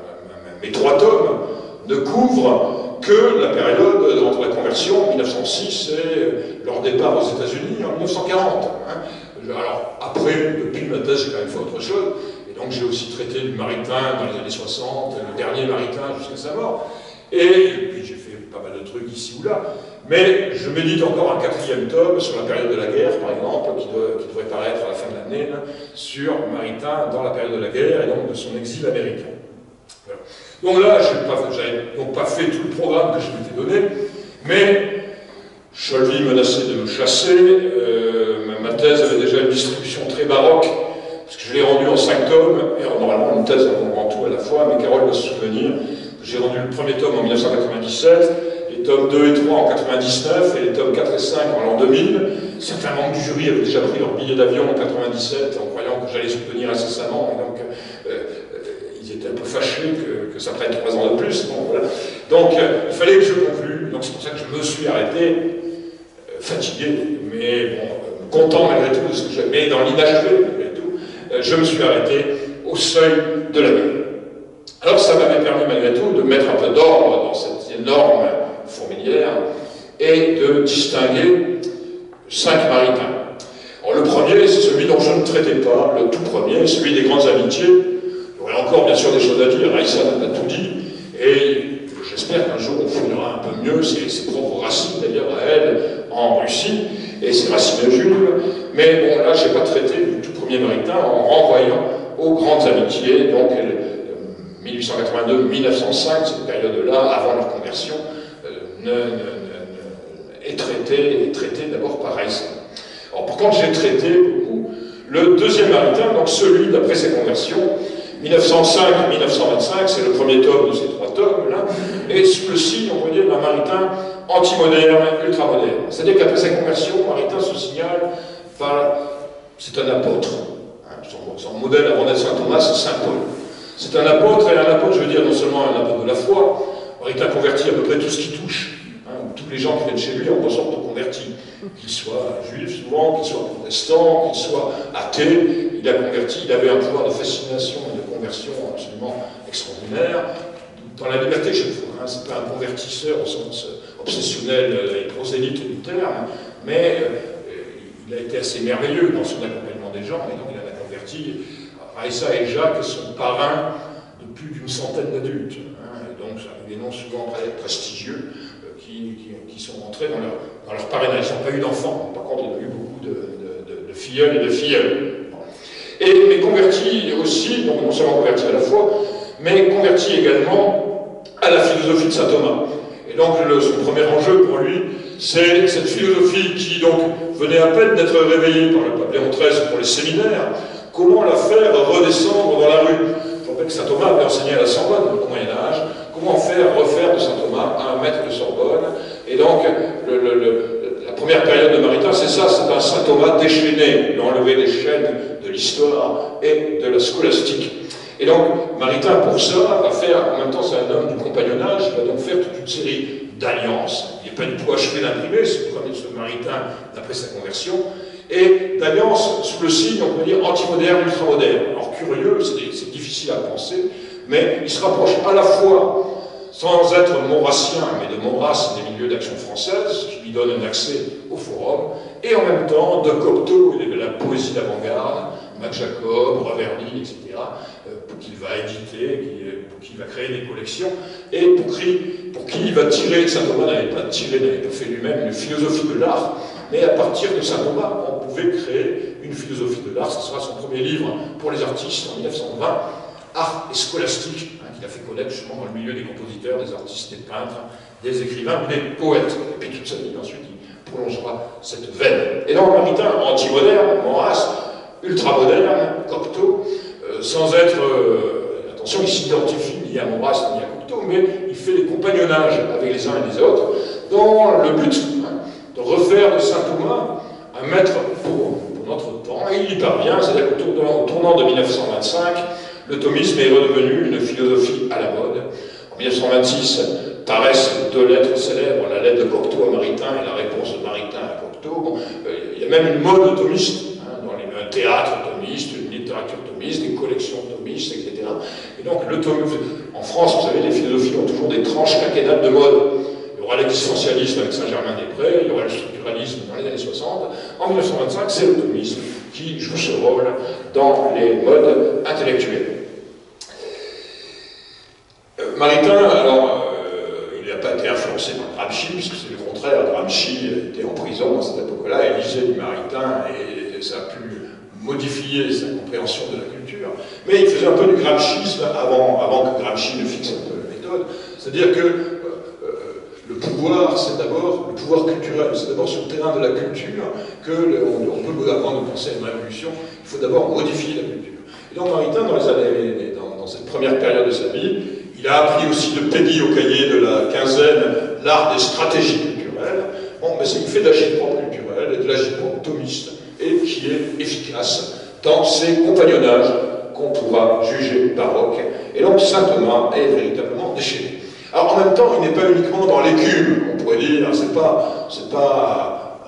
[SPEAKER 2] ma, mes trois tomes ne couvrent que la période entre la conversion en mille neuf cent six et leur départ aux États-Unis en mille neuf cent quarante. Hein. Alors après, depuis ma thèse, j'ai quand même fait autre chose, et donc j'ai aussi traité du maritime dans les années soixante, le dernier maritime jusqu'à sa mort, et, et puis j'ai fait pas mal de trucs ici ou là, mais je médite encore un quatrième tome sur la période de la guerre, par exemple, qui, doit, qui devrait paraître à la fin de l'année, sur Maritain dans la période de la guerre et donc de son exil américain. Voilà. Donc là, je n'avais donc pas fait tout le programme que je m'étais donné, mais Cholvy menaçait de me chasser, euh, ma thèse avait déjà une distribution très baroque, parce que je l'ai rendue en cinq tomes, et normalement une thèse en tout à la fois, mais Carole va se souvenir. J'ai rendu le premier tome en mille neuf cent quatre-vingt-dix-sept, les tomes deux et trois en mille neuf cent quatre-vingt-dix-neuf, et les tomes quatre et cinq en l'an deux mille. Certains membres du jury avaient déjà pris leur billet d'avion en mille neuf cent quatre-vingt-dix-sept, en croyant que j'allais soutenir incessamment, et donc euh, euh, ils étaient un peu fâchés que, que ça prenne trois ans de plus. Bon, voilà. Donc euh, il fallait que je conclue, donc c'est pour ça que je me suis arrêté, euh, fatigué, mais bon, euh, content malgré tout de ce que j'ai, mais dans l'inachevé malgré tout, euh, je me suis arrêté au seuil de la guerre. Alors ça m'avait permis malgré tout de mettre un peu d'ordre dans cette énorme fourmilière et de distinguer cinq maritains. Alors le premier, c'est celui dont je ne traitais pas, le tout premier, celui des grandes amitiés. Il y aurait encore bien sûr des choses à dire, Raissa n'a pas tout dit, et j'espère qu'un jour on fouillera un peu mieux ses, ses propres racines, d'ailleurs à elle, en Russie, et ses racines juives, mais bon là je n'ai pas traité du tout premier maritain en renvoyant aux grandes amitiés, donc mille huit cent quatre-vingt-deux mille neuf cent cinq, cette période-là, avant leur conversion, euh, ne, ne, ne, est traitée, est traitée d'abord par Raissa. Alors par contre, j'ai traité beaucoup le deuxième maritain, donc celui d'après ses conversions, mille neuf cent cinq à mille neuf cent vingt-cinq, c'est le premier tome de ces trois tomes-là, et sous le signe, on peut dire, d'un maritain anti-moderne, ultra-moderne. C'est-à-dire qu'après sa conversion, Maritain se signale par... c'est un apôtre. Hein, son, son modèle avant d'être Saint Thomas, c'est Saint Paul. C'est un apôtre, et un apôtre, je veux dire, non seulement un apôtre de la foi, Maritain convertit à peu près tout ce qui touche. Hein, tous les gens qui viennent chez lui en ressortent convertis. Qu'ils soient juifs souvent, qu'ils soient protestants, qu'ils soient athées, il a converti, il avait un pouvoir de fascination et de conversion absolument extraordinaire. Dans la liberté chaque fois, hein, c'est pas un convertisseur au sens obsessionnel et prosélyte du terme, mais euh, il a été assez merveilleux dans son accompagnement des gens, et donc il en a converti. Raissa et Jacques sont parrains de plus d'une centaine d'adultes, hein, et donc ça a des noms souvent très prestigieux euh, qui, qui, qui sont rentrés dans leur, dans leur parrainage. Ils n'ont pas eu d'enfants, par contre il y a eu beaucoup de, de, de, de filleuls et de filleuls. Et mais convertis aussi, donc non seulement convertis à la foi, mais convertis également à la philosophie de saint Thomas. Et donc le, son premier enjeu pour lui, c'est cette philosophie qui donc venait à peine d'être réveillée par le pape Léon treize pour les séminaires. Comment la faire redescendre dans la rue? Je rappelle que saint Thomas avait enseigné à la Sorbonne au Moyen-Âge. Comment faire refaire de saint Thomas un maître de Sorbonne? Et donc, le, le, le, la première période de Maritain, c'est ça, c'est un saint Thomas déchaîné, il a enlevé les chaînes de l'histoire et de la scolastique. Et donc, Maritain, pour ça, va faire, en même temps, c'est un homme du compagnonnage, il va donc faire toute une série d'alliances. Il n'est pas du tout achevé d'imprimer, c'est le premier ce Maritain d'après sa conversion. Et d'alliance sous le signe, on peut dire, anti-moderne, ultra-moderne. Alors curieux, c'est difficile à penser, mais il se rapproche à la fois, sans être maurassien, mais de Maurras et des milieux d'action française, qui lui donne un accès au forum, et en même temps de Cocteau et de la poésie d'avant-garde, Mac Jacob, Reverdy, et cetera, pour qu'il va éditer, pour qu'il va créer des collections, et pour qui, pour qui il va tirer, saint Thomas n'avait pas tiré, n'avait pas fait lui-même une philosophie de l'art, mais à partir de saint Thomas, on pouvait créer une philosophie de l'art. Ce sera son premier livre pour les artistes en mille neuf cent vingt, Art et scolastique, hein, qu'il a fait connaître justement dans le milieu des compositeurs, des artistes, des peintres, des écrivains ou des poètes. Et puis toute sa vie, ensuite, il prolongera cette veine. Et donc, Maritain, anti-moderne, Maurras, ultra-moderne, Cocteau, euh, sans être, euh, attention, il s'identifie ni à Maurras ni à Cocteau, mais il fait des compagnonnages avec les uns et les autres, dans le but hein, de refaire de saint Thomas un maître pour, pour notre il y parvient, c'est-à-dire qu'au tournant, tournant de mille neuf cent vingt-cinq, le thomisme est redevenu une philosophie à la mode. En mille neuf cent vingt-six, paraissent deux lettres célèbres, la lettre de Cocteau à Maritain et la réponse de Maritain à Cocteau. Bon, euh, il y a même une mode thomiste, hein, dans les, un théâtre thomiste, une littérature thomiste, des collections thomistes, et cetera. Et donc, le thomisme, en France, vous savez, les philosophies ont toujours des tranches quinquennales de mode. Il y aura l'existentialisme avec Saint-Germain-des-Prés, il y aura le structuralisme dans les années soixante. En mille neuf cent vingt-cinq, c'est le thomisme qui joue ce rôle dans les modes intellectuels. Euh, Maritain, alors, il n'a pas été influencé par Gramsci, puisque c'est le contraire. Gramsci était en prison à cette époque-là, et lisait du Maritain, et ça a pu modifier sa compréhension de la culture. Mais il faisait un peu du gramscisme avant, avant que Gramsci ne fixe un peu la méthode. C'est-à-dire que euh, le pouvoir, c'est d'abord le pouvoir culturel, c'est d'abord sur le terrain de la culture que le, on, on peut, avant de penser à une révolution, il faut d'abord modifier la culture. Et donc Maritain, dans, les années, dans, dans cette première période de sa vie, il a appris aussi de Pédy au cahier de la quinzaine l'art des stratégies culturelles. Bon, mais il fait de l'agit-prop culturel et de l'agit-prop thomiste, et qui est efficace dans ses compagnonnages qu'on pourra juger baroques. Et donc Saint-Thomas est véritablement déchaîné. Alors en même temps, il n'est pas uniquement dans l'écume, on pourrait dire, c'est pas, c'est pas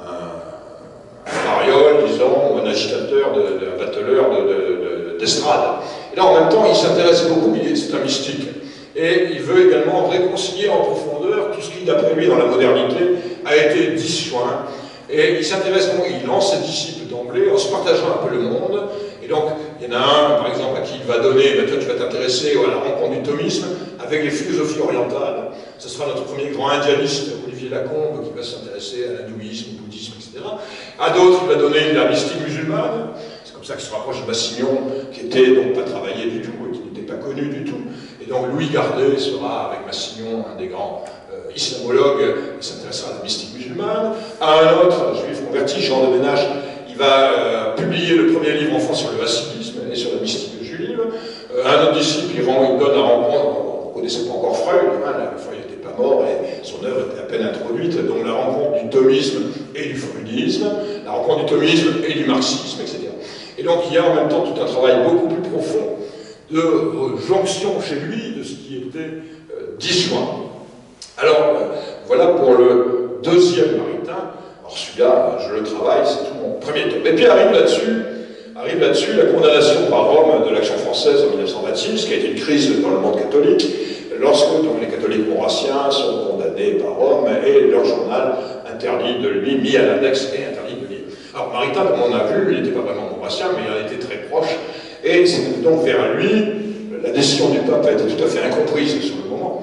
[SPEAKER 2] un, un mariole, disons, ou un agitateur, de, de, un battleur d'estrade. De, de, et là, en même temps, il s'intéresse beaucoup, c'est un mystique. Et il veut également réconcilier en profondeur tout ce qui, d'après lui, dans la modernité, a été disjoint. Et il s'intéresse, il lance ses disciples d'emblée en se partageant un peu le monde. Et donc, il y en a un, par exemple, à qui il va donner, mais toi tu vas t'intéresser à la rencontre du thomisme avec les philosophies orientales. Ce sera notre premier grand indianiste, Olivier Lacombe, qui va s'intéresser à l'hindouisme, au bouddhisme, et cetera. À d'autres, il va donner la mystique musulmane. C'est comme ça qu'il se rapproche de Massignon, qui était donc pas travaillé du tout, et qui n'était pas connu du tout. Et donc Louis Gardet sera, avec Massignon, un des grands euh, islamologues, qui s'intéressera à la mystique musulmane. À un autre, juif converti, Jean de Ménage, il va euh, publier le premier livre en France sur le hasidisme et sur la mystique juive. Euh, un autre disciple, il, rend, il donne la rencontre, on ne connaissait pas encore Freud, hein, Freud n'était pas mort et son œuvre était à peine introduite, donc la rencontre du thomisme et du freudisme, la rencontre du thomisme et du marxisme, et cetera. Et donc il y a en même temps tout un travail beaucoup plus profond de jonction chez lui de ce qui était euh, disjoint. Alors, euh, voilà pour le deuxième Maritain. Alors celui-là, je le travaille, c'est tout mon premier tome. Et puis arrive là-dessus, arrive là-dessus la condamnation par Rome de l'Action française en mille neuf cent vingt-six, qui a été une crise dans le monde catholique, lorsque donc, les catholiques maurassiens sont condamnés par Rome et leur journal interdit de lui, mis à l'index et interdit de lire. Alors Maritain, comme on a vu, il n'était pas vraiment maurassien, mais il en était très proche. Et c'est donc vers lui, la décision du pape a été tout à fait incomprise sur le moment,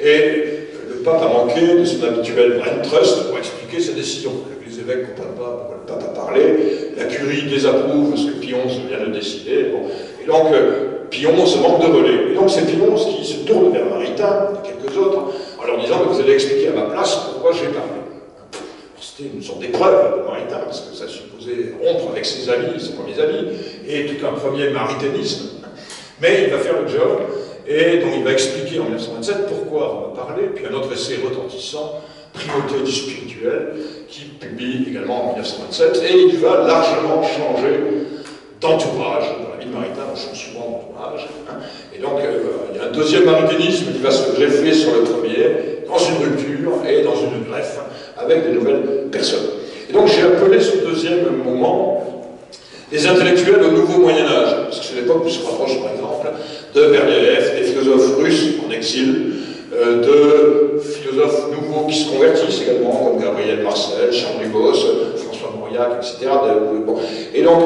[SPEAKER 2] et le pape a manqué de son habituel brain trust pour expliquer sa décision. Les évêques ne comprennent pas pourquoi le pape a parlé, la curie désapprouve ce que Pie onze vient de décider, bon. Et donc Pie onze manque de relais. Et donc c'est Pie onze qui se tourne vers Maritain et quelques autres, en leur disant que vous allez expliquer à ma place pourquoi j'ai parlé. C'était une sorte d'épreuve de Maritain, parce que ça supposait rompre avec ses amis, ses premiers amis, et tout un premier maritainisme. Mais il va faire le job, et donc il va expliquer en mille neuf cent vingt-sept pourquoi on va parler, puis un autre essai retentissant, Primauté du spirituel, qui publie également en mille neuf cent vingt-sept, et il va largement changer d'entourage. Dans la vie de Maritain, on change souvent d'entourage. Hein. Et donc, euh, il y a un deuxième maritainisme qui va se greffer sur le premier, dans une rupture et dans une greffe, avec des nouvelles personnes. Et donc, j'ai appelé ce deuxième moment les intellectuels au nouveau Moyen-Âge, parce que c'est l'époque où se rapproche, par exemple, de Berdyaev, des philosophes russes en exil, euh, de philosophes nouveaux qui se convertissent également, comme Gabriel Marcel, Charles Dubos, François Mauriac, et cetera. De, de, bon. Et donc,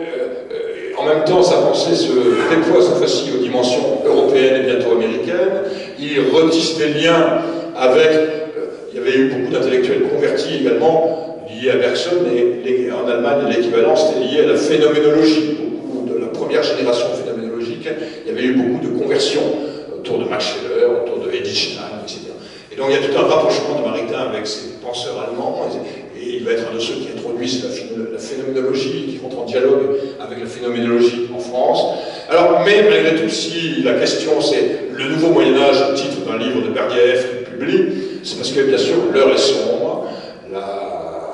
[SPEAKER 2] euh, en même temps, sa pensée se déploie cette fois-ci aux dimensions européennes et bientôt américaines. Il retisse des liens avec... Euh, il y avait eu beaucoup d'intellectuels convertis également, liés à Bergson, et les, en Allemagne, l'équivalent, c'était lié à la phénoménologie. Beaucoup de la première génération phénoménologique, il y avait eu beaucoup de conversions autour de Max Scheler, autour de Edith Stein, et cetera. Et donc il y a tout un rapprochement de Maritain avec ses penseurs allemands, et, et il va être un de ceux qui introduisent la, la phénoménologie, qui rentre en dialogue avec la phénoménologie en France. Alors, mais malgré tout, si la question c'est le nouveau Moyen-Âge, le titre d'un livre de Berdyaev qu'il publie, c'est parce que bien sûr l'heure est sombre, l'heure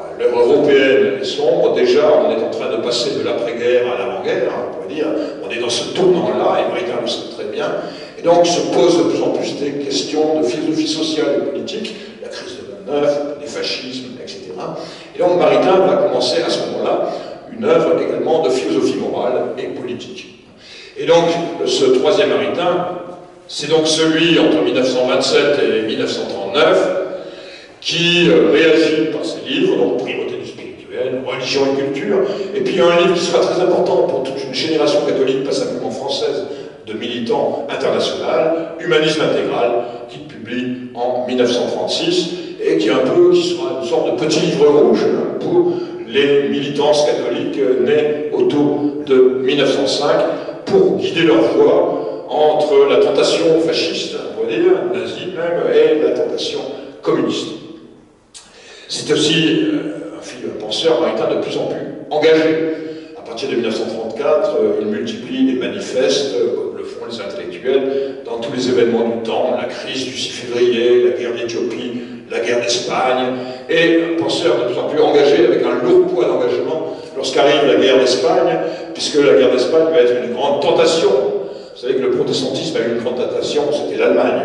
[SPEAKER 2] européenne est sombre. Déjà, on est en train de passer de l'après-guerre à l'avant-guerre, hein, on pourrait dire. On est dans ce tournant-là, et Maritain le sait très bien. Et donc se posent de plus en plus des questions de philosophie sociale et politique, la crise de vingt-neuf, les fascismes, et cetera. Et donc Maritain va commencer à ce moment-là une œuvre également de philosophie morale et politique. Et donc ce troisième Maritain, c'est donc celui entre mille neuf cent vingt-sept et mille neuf cent trente-neuf qui euh, réagit par ses livres, donc Primauté du spirituel, Religion et culture, et puis un livre qui sera très important pour toute une génération catholique, pas simplement française, de militants internationaux, Humanisme intégral, qu'il publie en mille neuf cent trente-six, et qui est un peu, qui sera une sorte de petit livre rouge pour les militants catholiques nés autour de mille neuf cent cinq, pour guider leur voie entre la tentation fasciste, on pourrait dire, nazie même, et la tentation communiste. C'est aussi euh, un, philosophe, un penseur Maritain de plus en plus engagé. À partir de mille neuf cent trente-quatre, euh, il multiplie les manifestes, euh, comme le font les intellectuels, dans tous les événements du temps, la crise du six février, la guerre d'Éthiopie, la guerre d'Espagne, et un penseur de plus en plus engagé, avec un lourd poids d'engagement, lorsqu'arrive la guerre d'Espagne, puisque la guerre d'Espagne va être une grande tentation. Vous savez que le protestantisme a eu une grande tentation, c'était l'Allemagne.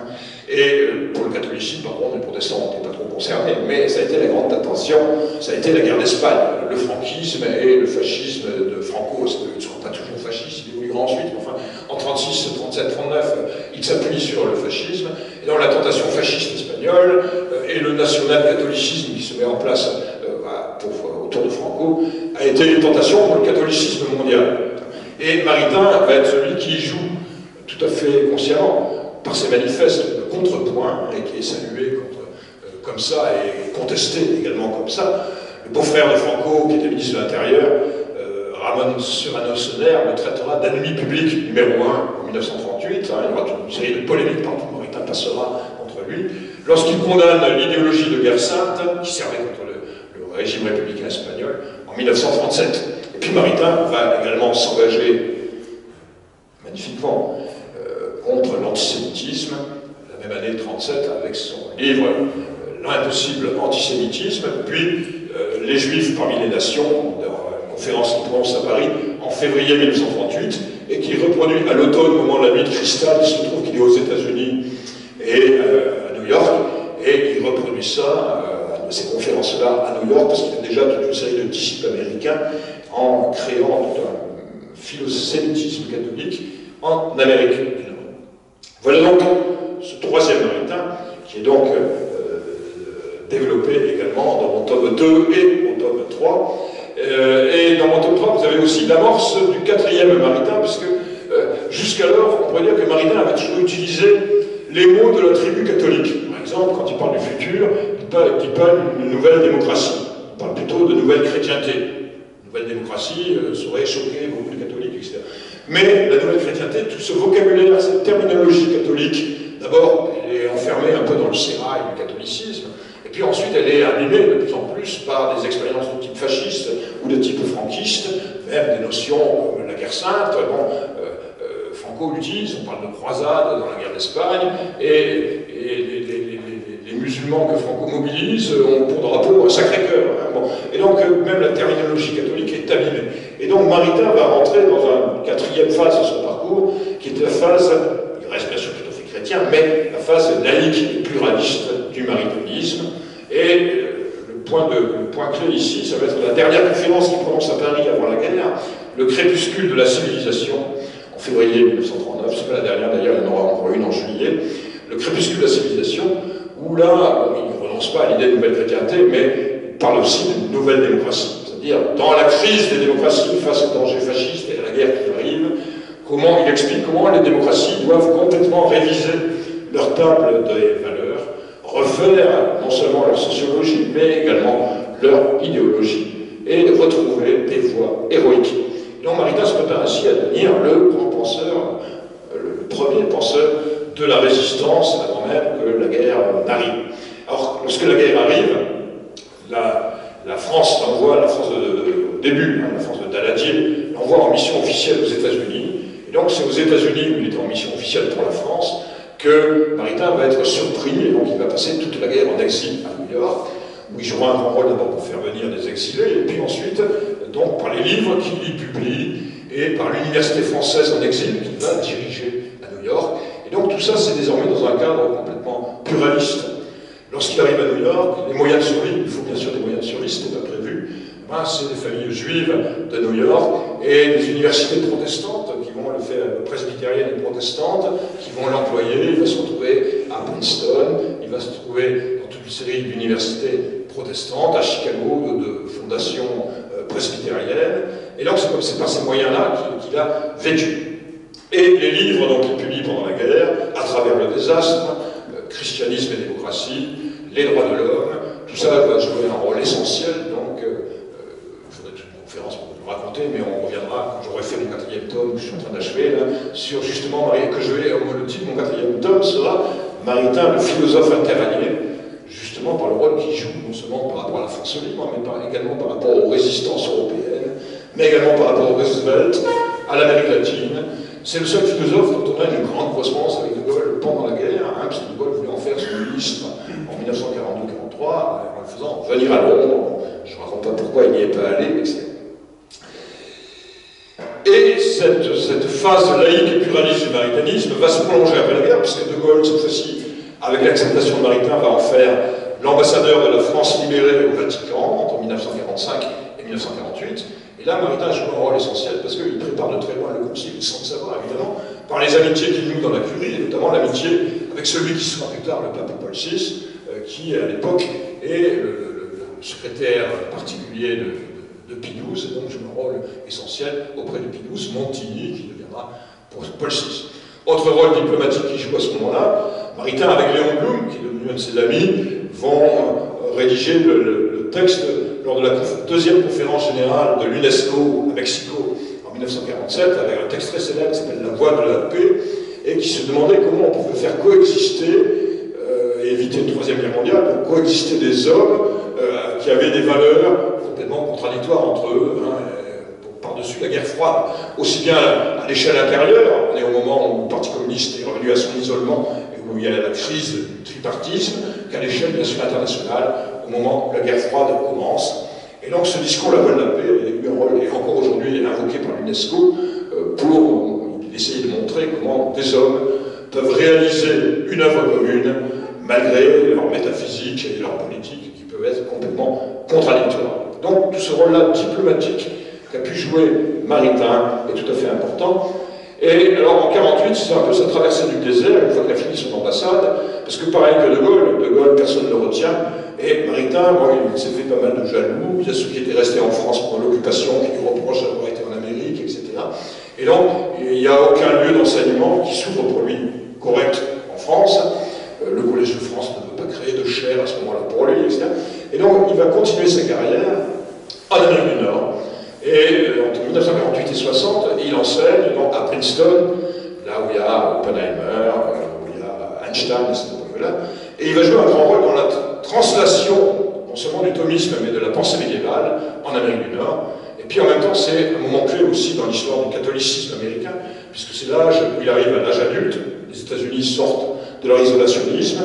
[SPEAKER 2] Et pour le catholicisme, par contre, les protestants n'étaient pas trop concernés, mais ça a été la grande tentation, ça a été la guerre d'Espagne. Le franquisme et le fascisme de Franco, ils ne seront pas toujours fascistes, il évoluera ensuite, mais enfin, en trente-six, trente-sept, trente-neuf, il s'appuie sur le fascisme, et donc la tentation fasciste espagnole, et le national-catholicisme qui se met en place pour, autour de Franco, a été une tentation pour le catholicisme mondial. Et Maritain va être celui qui joue tout à fait consciemment, par ses manifestes de contrepoint, et qui est salué contre, euh, comme ça, et contesté également comme ça. Le beau-frère de Franco, qui était ministre de l'Intérieur, euh, Ramon Serrano Soler, le traitera d'ennemi public numéro un en mille neuf cent trente-huit. Hein, il y aura toute une série de polémiques partout, Maritain passera contre lui. Lorsqu'il condamne l'idéologie de guerre sainte, qui servait contre le, le régime républicain espagnol, en mille neuf cent trente-sept. Et puis Maritain va également s'engager magnifiquement contre l'antisémitisme, la même année trente-sept, avec son livre euh, L'impossible antisémitisme, puis euh, Les Juifs parmi les nations, une conférence qui prononce à Paris en février mille neuf cent trente-huit, et qui reproduit à l'automne, au moment de la nuit de cristal. Il se trouve qu'il est aux États-Unis et euh, à New York, et il reproduit ça, euh, ces conférences-là à New York, parce qu'il a déjà toute une série de disciples américains, en créant tout un philosémitisme catholique en Amérique du Nord. Voilà donc ce troisième Maritain, qui est donc euh, développé également dans mon tome deux et mon tome trois. Euh, et dans mon tome trois, vous avez aussi l'amorce du quatrième Maritain, puisque euh, jusqu'alors, on pourrait dire que Maritain avait toujours utilisé les mots de la tribu catholique. Par exemple, quand il parle du futur, il parle, il parle d'une nouvelle démocratie. Il parle plutôt de nouvelle chrétienté. Une nouvelle démocratie euh, saurait choquer beaucoup de catholiques, et cetera. Mais la nouvelle chrétienté, tout ce vocabulaire, cette terminologie catholique, d'abord, elle est enfermée un peu dans le sérail du catholicisme, et puis ensuite, elle est animée de plus en plus par des expériences de type fasciste ou de type franquiste, même des notions comme la guerre sainte. Bon, euh, euh, Franco l'utilise, on parle de croisade dans la guerre d'Espagne, et, et les, les, les, les musulmans que Franco mobilise ont pour drapeau un Sacré-Cœur. Hein, bon. Et donc, euh, même la terminologie catholique est abîmée. Et donc Maritain va rentrer dans une quatrième phase de son parcours, qui est la phase, il reste bien sûr tout à fait chrétien, mais la phase laïque et pluraliste du maritanisme. Et le point, de, le point clé ici, ça va être la dernière conférence qu'il prononce à Paris avant la guerre, le crépuscule de la civilisation, en février mille neuf cent trente-neuf, c'est pas la dernière d'ailleurs, il y en aura encore une en juillet, le crépuscule de la civilisation, où là, il ne renonce pas à l'idée de nouvelle chrétienté, mais il parle aussi d'une nouvelle démocratie. C'est-à-dire, dans la crise des démocraties face au danger fasciste et à la guerre qui arrive, comment il explique comment les démocraties doivent complètement réviser leur table des valeurs, refaire non seulement leur sociologie, mais également leur idéologie, et retrouver des voies héroïques. Donc Maritain se prépare ainsi à devenir le grand penseur, le premier penseur de la résistance, avant même que la guerre n'arrive. Alors, lorsque la guerre arrive, la La France l'envoie, la France de, de, au début, hein, la France de Daladier, l'envoie en mission officielle aux États-Unis. Et donc c'est aux États-Unis, où il était en mission officielle pour la France, que Maritain va être surpris, et donc il va passer toute la guerre en exil à New York, où il jouera un grand rôle d'abord pour faire venir des exilés, et puis ensuite, donc, par les livres qu'il y publie, et par l'université française en exil qu'il va diriger à New York. Et donc tout ça, c'est désormais dans un cadre complètement pluraliste. Lorsqu'il arrive à New York, les moyens de survie, il faut bien sûr des moyens de survie, c'était pas prévu, ben, c'est des familles juives de New York et des universités protestantes qui vont le faire, presbytériennes et protestantes, qui vont l'employer. Il va se retrouver à Princeton, il va se trouver dans toute une série d'universités protestantes, à Chicago, de, de fondations euh, presbytériennes. Et donc c'est par ces moyens-là qu'il qu'il a vécu. Et les livres qu'il publie pendant la guerre, à travers le désastre, euh, christianisme et démocratie, les droits de l'homme, tout ça va jouer un rôle essentiel. Donc, euh, il faudrait toute une conférence pour nous raconter, mais on reviendra quand j'aurai fait mon quatrième tome, que je suis en train d'achever, là, sur justement, que je vais, le titre de mon quatrième tome sera Maritain, le philosophe interallié, justement par le rôle qu'il joue, non seulement par rapport à la France libre, mais par, également par rapport aux résistances européennes, mais également par rapport au Roosevelt, à l'Amérique latine. C'est le seul philosophe dont on a une grande correspondance avec De Gaulle pendant la guerre, hein, parce que De Gaulle voulait en faire son ministre en mille neuf cent quarante-deux quarante-trois, en le faisant venir à Londres. Je ne raconte pas pourquoi il n'y est pas allé, mais c'est... Et cette, cette phase laïque et pluraliste du maritanisme va se prolonger après la guerre, puisque De Gaulle, cette fois-ci, avec l'acceptation de Maritain, va en faire l'ambassadeur de la France libérée au Vatican entre mille neuf cent quarante-cinq et mille neuf cent quarante-huit. Et là, Maritain joue un rôle essentiel parce qu'il prépare de très loin le concile, sans le savoir évidemment, par les amitiés qu'il noue dans la curie, et notamment l'amitié avec celui qui sera plus tard le pape Paul six, euh, qui à l'époque est le, le, le secrétaire particulier de, de, de Pie douze, et donc joue un rôle essentiel auprès de Pie douze, Montigny, qui deviendra pour Paul six. Autre rôle diplomatique qu'il joue à ce moment-là, Maritain avec Léon Blum, qui est devenu un de ses amis, vont euh, rédiger le, le, le texte lors de la deuxième conférence générale de l'UNESCO à Mexico en mille neuf cent quarante-sept, avec un texte très célèbre qui s'appelle La Voie de la paix, et qui se demandait comment on pouvait faire coexister euh, et éviter une troisième guerre mondiale, pour coexister des hommes euh, qui avaient des valeurs complètement contradictoires entre eux, hein, par-dessus la guerre froide, aussi bien à l'échelle intérieure, on est au moment où le Parti communiste est revenu à son isolement et où il y a la crise du tripartisme, qu'à l'échelle bien sûr internationale, au moment où la guerre froide commence. Et donc ce discours, La Voie de la paix, a eu un rôle, et encore aujourd'hui invoqué par l'UNESCO, pour essayer de montrer comment des hommes peuvent réaliser une œuvre commune, malgré leur métaphysique et leur politique, qui peuvent être complètement contradictoires. Donc tout ce rôle-là diplomatique qu'a pu jouer Maritain est tout à fait important. Et alors en quarante-huit, c'est un peu sa traversée du désert, une fois qu'il a fini son ambassade, parce que pareil que De Gaulle, De Gaulle, personne ne le retient, et Maritain, bon, il s'est fait pas mal de jaloux, il y a ceux qui étaient restés en France pendant l'occupation, qui lui reprochent d'avoir été en Amérique, et cetera. Et donc, il n'y a aucun lieu d'enseignement qui s'ouvre pour lui correct en France. Euh, le Collège de France ne peut pas créer de chaire à ce moment-là pour lui, et cetera. Et donc, il va continuer sa carrière en Amérique du Nord. Et euh, entre mille neuf cent quarante-huit et soixante, il enseigne donc, à Princeton, là où il y a Oppenheimer, où il y a Einstein à cette époque-là. Et il va jouer un grand rôle dans la translation, non seulement du thomisme, mais de la pensée médiévale en Amérique du Nord. Et puis en même temps, c'est un moment clé aussi dans l'histoire du catholicisme américain, puisque c'est l'âge où il arrive à l'âge adulte. Les États-Unis sortent de leur isolationnisme,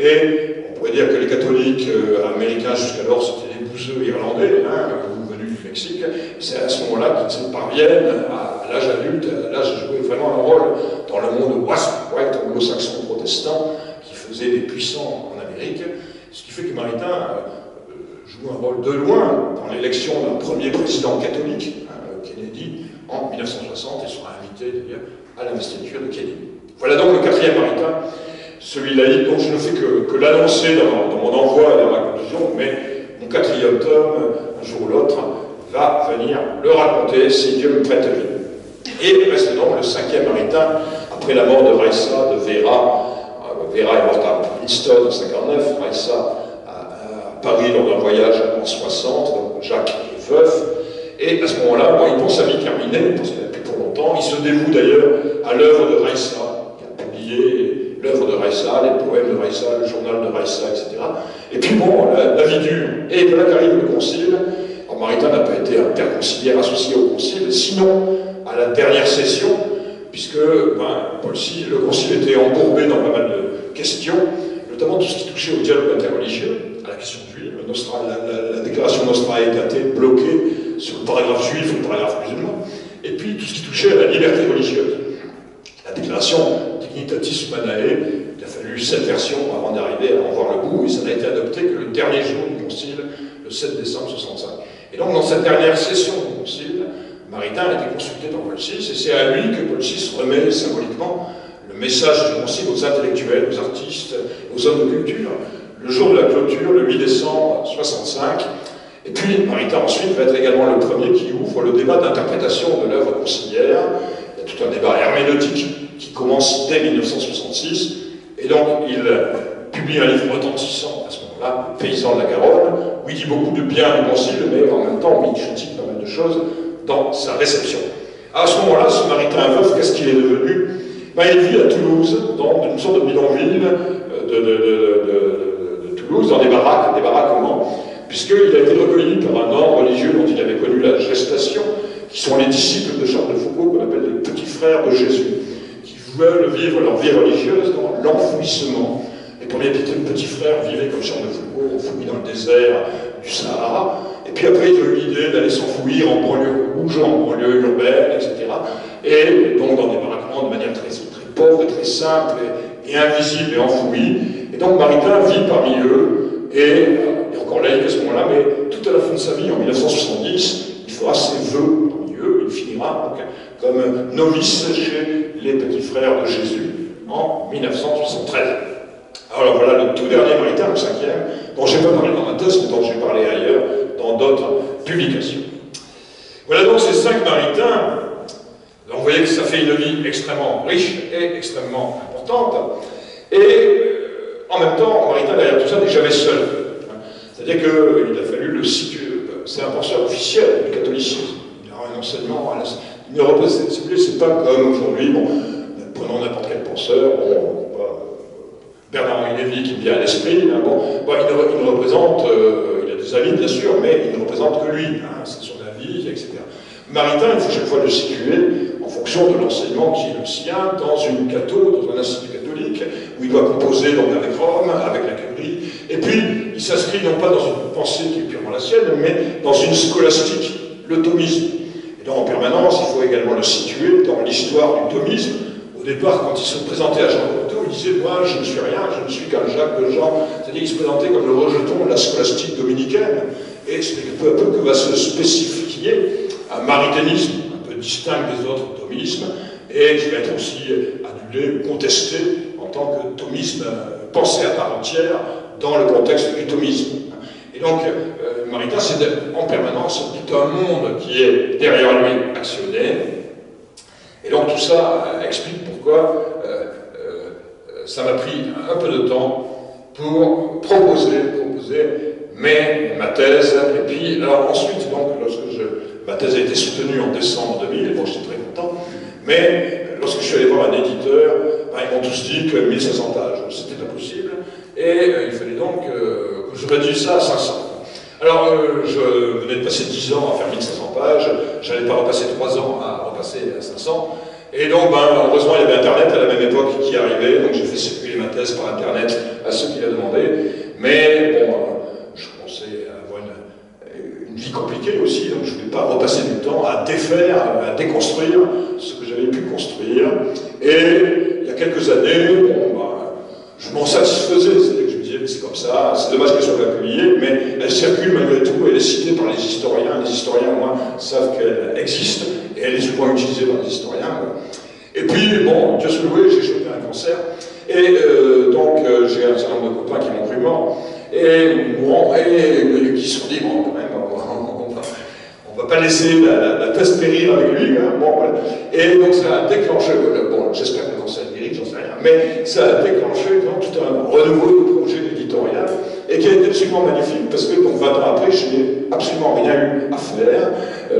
[SPEAKER 2] et on pourrait dire que les catholiques euh, américains jusqu'alors c'était des bouseux irlandais, hein, venus du Mexique. C'est à ce moment-là qu'ils parviennent à, à l'âge adulte, à l'âge de jouer vraiment un rôle dans le monde ouest, anglo-saxon protestant, qui faisait des puissants en Amérique, ce qui fait que Maritain euh, joue un rôle de loin dans l'élection d'un premier président catholique, hein, Kennedy, en mille neuf cent soixante, et sera invité d'ailleurs à l'investiture de Kennedy. Voilà donc le quatrième Maritain, celui laïque, dont je ne fais que, que l'annoncer dans, dans mon envoi et dans ma conclusion, mais mon quatrième tome, un jour ou l'autre, va venir le raconter, si Dieu me prête vie. Et reste donc le cinquième Maritain, après la mort de Raissa, de Vera. Vera est morte à Princeton en mille neuf cent cinquante-neuf, Raissa à, à Paris lors d'un voyage en soixante, donc Jacques est veuf. Et à ce moment-là, bon, il pense sa vie terminée, parce qu'il n'a plus pour longtemps. Il se dévoue d'ailleurs à l'œuvre de Raissa, qui a publié l'œuvre de Raissa, les poèmes de Raissa, le journal de Raissa, et cetera. Et puis bon, la, la vie dure. Et voilà qu'arrive le concile. Alors, Maritain n'a pas été un père conciliaire associé au concile, sinon à la dernière session, puisque ben, Paul six, le concile était embourbé dans pas mal de questions, notamment tout ce qui touchait au dialogue interreligieux. à la question juive. Nostra, la, la, la déclaration Nostra Aetate bloquée sur le paragraphe juif et le paragraphe musulman. Et puis tout ce qui touchait à la liberté religieuse. La déclaration Dignitatis Humanae, il a fallu sept versions avant d'arriver à en voir le bout, et ça n'a été adopté que le dernier jour du concile, le sept décembre mille neuf cent soixante-cinq. Et donc dans cette dernière session du concile, Maritain a été consulté par Paul six, et c'est à lui que Paul six remet symboliquement le message du concile aux intellectuels, aux artistes, aux hommes de culture, le jour de la clôture, le huit décembre mille neuf cent soixante-cinq. Et puis Maritain ensuite va être également le premier qui ouvre le débat d'interprétation de l'œuvre conciliaire. Il y a tout un débat herméneutique qui commence dès mille neuf cent soixante-six, et donc il publie un livre retentissant à ce moment-là, Paysan de la Garonne, où il dit beaucoup de bien du concile, mais en même temps il critique pas mal de choses dans sa réception. À ce moment-là, ce Maritain veuf, qu'est-ce qu'il est devenu? Ben, il vit à Toulouse, dans une sorte de bidonville de, de, de, de, de, de Toulouse, dans des baraques, des baraquements, puisqu'il a été recueilli par un ordre religieux dont il avait connu la gestation, qui sont les disciples de Charles de Foucault, qu'on appelle les petits frères de Jésus, qui veulent vivre leur vie religieuse dans l'enfouissement. Les premiers petits frères vivaient comme Charles de Foucault, enfouis dans le désert du Sahara, et puis après ils ont eu l'idée d'aller s'enfouir en banlieue rouge, en banlieue urbaine, et cetera. Et donc dans des baraquements de manière très, très pauvre, et très simple, et, et invisible et enfouie. Et donc Maritain vit parmi eux, et il est encore laïque à ce moment-là, mais tout à la fin de sa vie, en mille neuf cent soixante-dix, il fera ses vœux parmi eux, il finira donc, comme novice chez les petits frères de Jésus en mille neuf cent soixante-treize. Alors voilà le tout dernier Maritain, le cinquième, dont je n'ai pas parlé dans ma thèse, mais dont j'ai parlé ailleurs, dans d'autres publications. Voilà donc ces cinq Maritains. Donc vous voyez que ça fait une vie extrêmement riche et extrêmement importante. Et euh, en même temps, Maritain, derrière tout ça, n'est jamais seul. C'est-à-dire qu'il a fallu le situer. C'est un penseur officiel du catholicisme. Il a un enseignement. Il ne repose, c'est pas comme aujourd'hui, bon, prenons n'importe quel penseur, bon, Bernard-Henri Lévy qui me vient à l'esprit, hein, bon, bon, il, ne, il ne représente, euh, il a des avis bien sûr, mais il ne représente que lui, hein, c'est son avis, et cetera. Maritain, il faut chaque fois le situer en fonction de l'enseignement qui est le sien, dans une catho, dans un institut catholique, où il doit composer donc avec Rome, avec la Curie, et puis il s'inscrit non pas dans une pensée qui est purement la sienne, mais dans une scolastique, le thomisme. Et donc en permanence, il faut également le situer dans l'histoire du thomisme. Au départ, quand il se présentait à Jean Cocteau, il disait « Moi, je ne suis rien, je ne suis qu'un Jacques de Jean ». C'est-à-dire qu'il se présentait comme le rejeton de la scolastique dominicaine. Et c'est peu à peu que va se spécifier un maritanisme un peu distinct des autres thomismes, et qui va être aussi annulé, contesté en tant que thomisme pensé à part entière dans le contexte du thomisme. Et donc, euh, Maritain, c'est en permanence tout un monde qui est derrière lui actionné. Et donc tout ça euh, explique pourquoi euh, euh, ça m'a pris un peu de temps pour proposer, proposer mais, ma thèse. Et puis, alors ensuite, donc, lorsque je, ma thèse a été soutenue en décembre deux mille, bon, j'étais très content, mais lorsque je suis allé voir un éditeur, ben, ils m'ont tous dit que mille cinq cents pages, c'était pas possible, et euh, il fallait donc euh, que je réduise ça à cinq cents. Alors, euh, je venais de passer dix ans à faire mille cinq cents pages, je n'allais pas repasser trois ans à repasser à cinq cents, et donc, ben, heureusement, il y avait Internet à la même époque qui arrivait, donc j'ai fait circuler ma thèse par Internet à ceux qui la demandaient, mais bon, euh, je commençais à avoir une, une vie compliquée aussi, donc je ne voulais pas repasser du temps à défaire, à déconstruire ce que j'avais pu construire, et il y a quelques années, bon, ben, je m'en satisfaisais, c'est-à-dire que je me disais, mais c'est comme ça, c'est dommage qu'elle soit pas publiée, mais elle circule malgré tout, elle est citée par les historiens, les historiens, au moins, savent qu'elle existe, et elle est souvent utilisée par les historiens. Et puis, bon, Dieu se loué, j'ai chopé un cancer, et euh, donc euh, j'ai un certain nombre de copains qui m'ont cru mort, et, bon, et qui se sont dit, bon, quand même, on va, on va, on va pas laisser la, la, la thèse périr avec lui, hein, bon, voilà. Et donc ça a déclenché, bon, j'espère que le cancer est guéri, j'en sais rien, mais ça a déclenché donc, tout un renouveau de projet éditorial, et qui a été absolument magnifique, parce que donc, vingt ans après, je n'ai absolument rien eu à faire.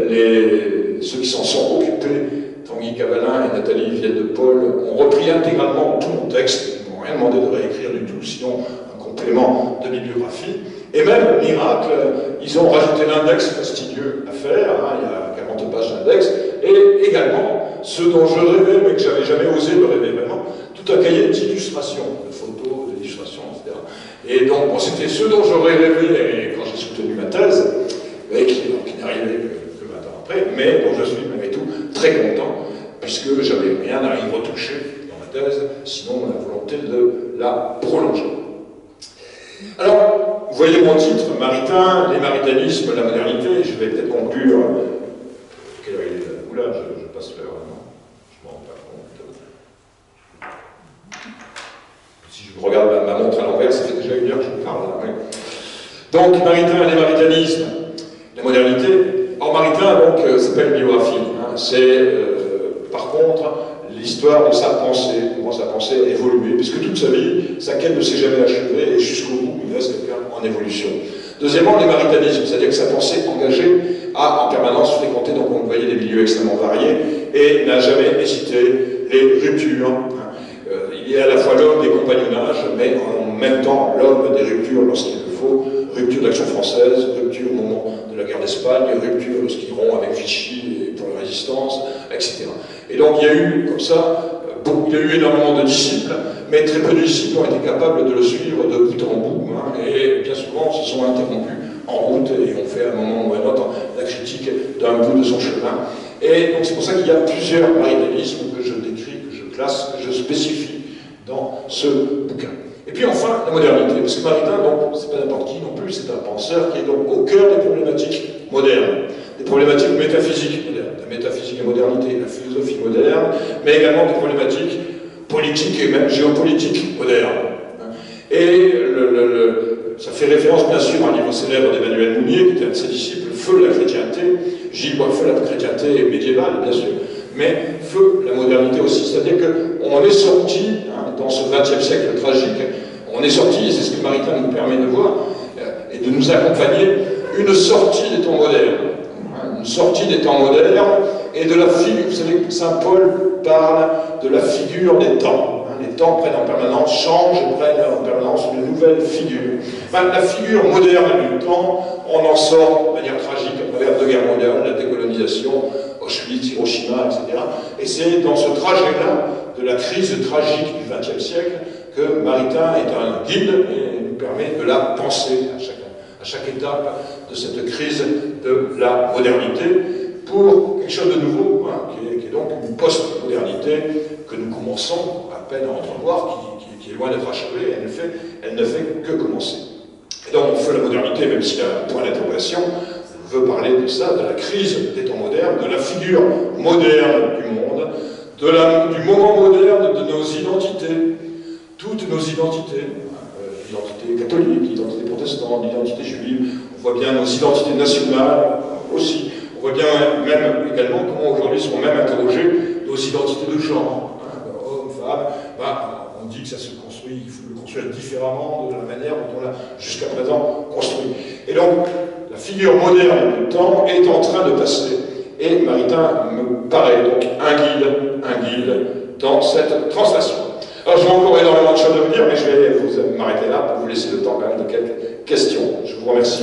[SPEAKER 2] Les, ceux qui s'en sont occupés, Tanguy Cavalin et Nathalie Vienne de Paul, ont repris intégralement tout mon texte, ils ne m'ont rien demandé de réécrire du tout, sinon un complément de bibliographie. Et même, miracle, ils ont rajouté l'index fastidieux à faire, hein, il y a quarante pages d'index, et également, ce dont je rêvais, mais que j'avais jamais osé me rêver vraiment, tout tout un cahier d'illustrations, de photos, d'illustrations, et cetera. Et donc, bon, c'était ce dont j'aurais rêvé quand j'ai soutenu ma thèse, mais qui, qui n'est arrivé que, que vingt ans après, mais dont je suis malgré tout très content, puisque j'avais rien à y retoucher dans ma thèse, sinon la volonté de la prolonger. Alors, vous voyez mon titre, Maritain, les maritanismes, la modernité. Je vais peut-être conclure. Quelle heure il est là? Oula, je, je passe l'heure, non? Je m'en rends pas compte. Si je regarde ma, ma montre à l'envers, ça fait déjà une heure que je vous parle. Là, oui. Donc, Maritain, les maritanismes, la modernité. Or, Maritain, donc, euh, c'est pas une biographie. Hein, c'est, euh, par contre, l'histoire de sa pensée, comment sa pensée a évolué, puisque toute sa vie, sa quête ne s'est jamais achevée, et jusqu'au bout, il reste quelqu'un en évolution. Deuxièmement, les maritanismes, c'est-à-dire que sa pensée engagée a en permanence fréquenté, donc on voyait des milieux extrêmement variés, et n'a jamais hésité les ruptures. Euh, il est à la fois l'homme des compagnonnages, mais en même temps l'homme des ruptures lorsqu'il le faut, rupture d'Action française, rupture au moment de la guerre d'Espagne, rupture lorsqu'il rompt avec Vichy et pour la résistance, et cetera. Et donc il y a eu, comme ça, bon, il y a eu énormément de disciples, mais très peu de disciples ont été capables de le suivre de bout en bout, hein, et bien souvent se sont interrompus en route et ont fait à un moment ou à un autre la critique d'un bout de son chemin. Et donc c'est pour ça qu'il y a plusieurs maritanismes que je décris, que je classe, que je spécifie dans ce bouquin. Et puis enfin, la modernité, parce que Maritain, donc, c'est pas n'importe qui non plus, c'est un penseur qui est donc au cœur des problématiques modernes, des problématiques métaphysiques modernes, la métaphysique et modernité, la philosophie moderne, mais également des problématiques politiques et même géopolitiques modernes. Et le, le, le, ça fait référence bien sûr à un livre célèbre d'Emmanuel Mounier, qui était un de ses disciples, Feu la chrétienté. J'y vois Feu la chrétienté médiévale, bien sûr, mais Feu la modernité aussi. C'est-à-dire qu'on est sorti, hein, dans ce vingtième siècle tragique, on est sorti, et c'est ce que Maritain nous permet de voir, euh, et de nous accompagner, une sortie des temps modernes. Hein, une sortie des temps modernes, et de la figure, vous savez que Saint Paul parle de la figure des temps. Les temps prennent en permanence, changent et prennent en permanence une nouvelle figure. Ben, la figure moderne du temps, on en sort de manière tragique à travers deux guerres mondiales, la décolonisation, Auschwitz, Hiroshima, et cetera. Et c'est dans ce trajet-là, de la crise tragique du vingtième siècle, que Maritain est un guide et nous permet de la penser à chaque, à chaque étape de cette crise de la modernité pour quelque chose de nouveau, hein, qui, est, qui est donc une post-modernité que nous commençons à peine à entrevoir, qui, qui, qui est loin d'être achevée, elle ne, fait, elle ne fait que commencer. Et donc on fait la modernité, même s'il y a un point d'interrogation, veut parler de ça, de la crise des temps modernes, de la figure moderne du monde, de la, du moment moderne de nos identités, toutes nos identités, euh, l'identité catholique, l'identité protestante, l'identité juive, on voit bien nos identités nationales aussi, on voit bien même également comment aujourd'hui sont même interrogées nos identités de genre. Bah, on dit que ça se construit, il faut le construire différemment de la manière dont on l'a jusqu'à présent construit. Et donc, la figure moderne du temps est en train de passer. Et Maritain me paraît donc un guide, un guide dans cette translation. Alors, j'ai encore énormément de choses à vous dire, mais je vais vous m'arrêter là pour vous laisser le temps quand même de quelques questions. Je vous remercie.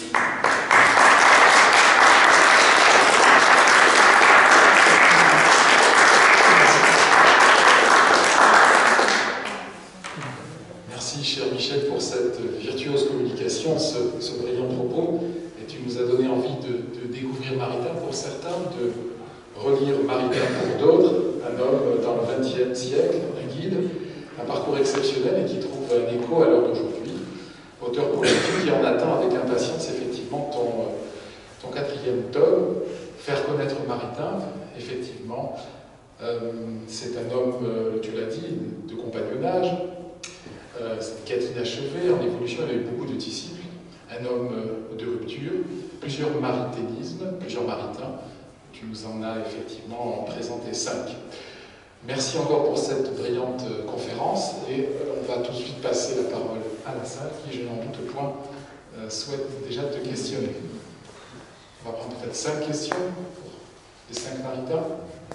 [SPEAKER 1] Cher Michel, pour cette virtuose communication, ce, ce brillant propos, et tu nous as donné envie de, de découvrir Maritain pour certains, de relire Maritain pour d'autres, un homme dans le vingtième siècle, un guide, un parcours exceptionnel et qui trouve un écho à l'heure d'aujourd'hui, auteur politique qui en attend avec impatience effectivement ton, ton quatrième tome, faire connaître Maritain, effectivement, euh, c'est un homme, euh, tu l'as dit, de compagnonnage. Euh, cette quête inachevée, en évolution, il y a eu beaucoup de disciples, un homme euh, de rupture, plusieurs maritanismes, plusieurs maritains, tu nous en as effectivement présenté cinq. Merci encore pour cette brillante euh, conférence, et euh, on va tout de suite passer la parole à la salle, qui, je n'en doute point, euh, souhaite déjà te questionner. On va prendre peut-être cinq questions pour les cinq maritains.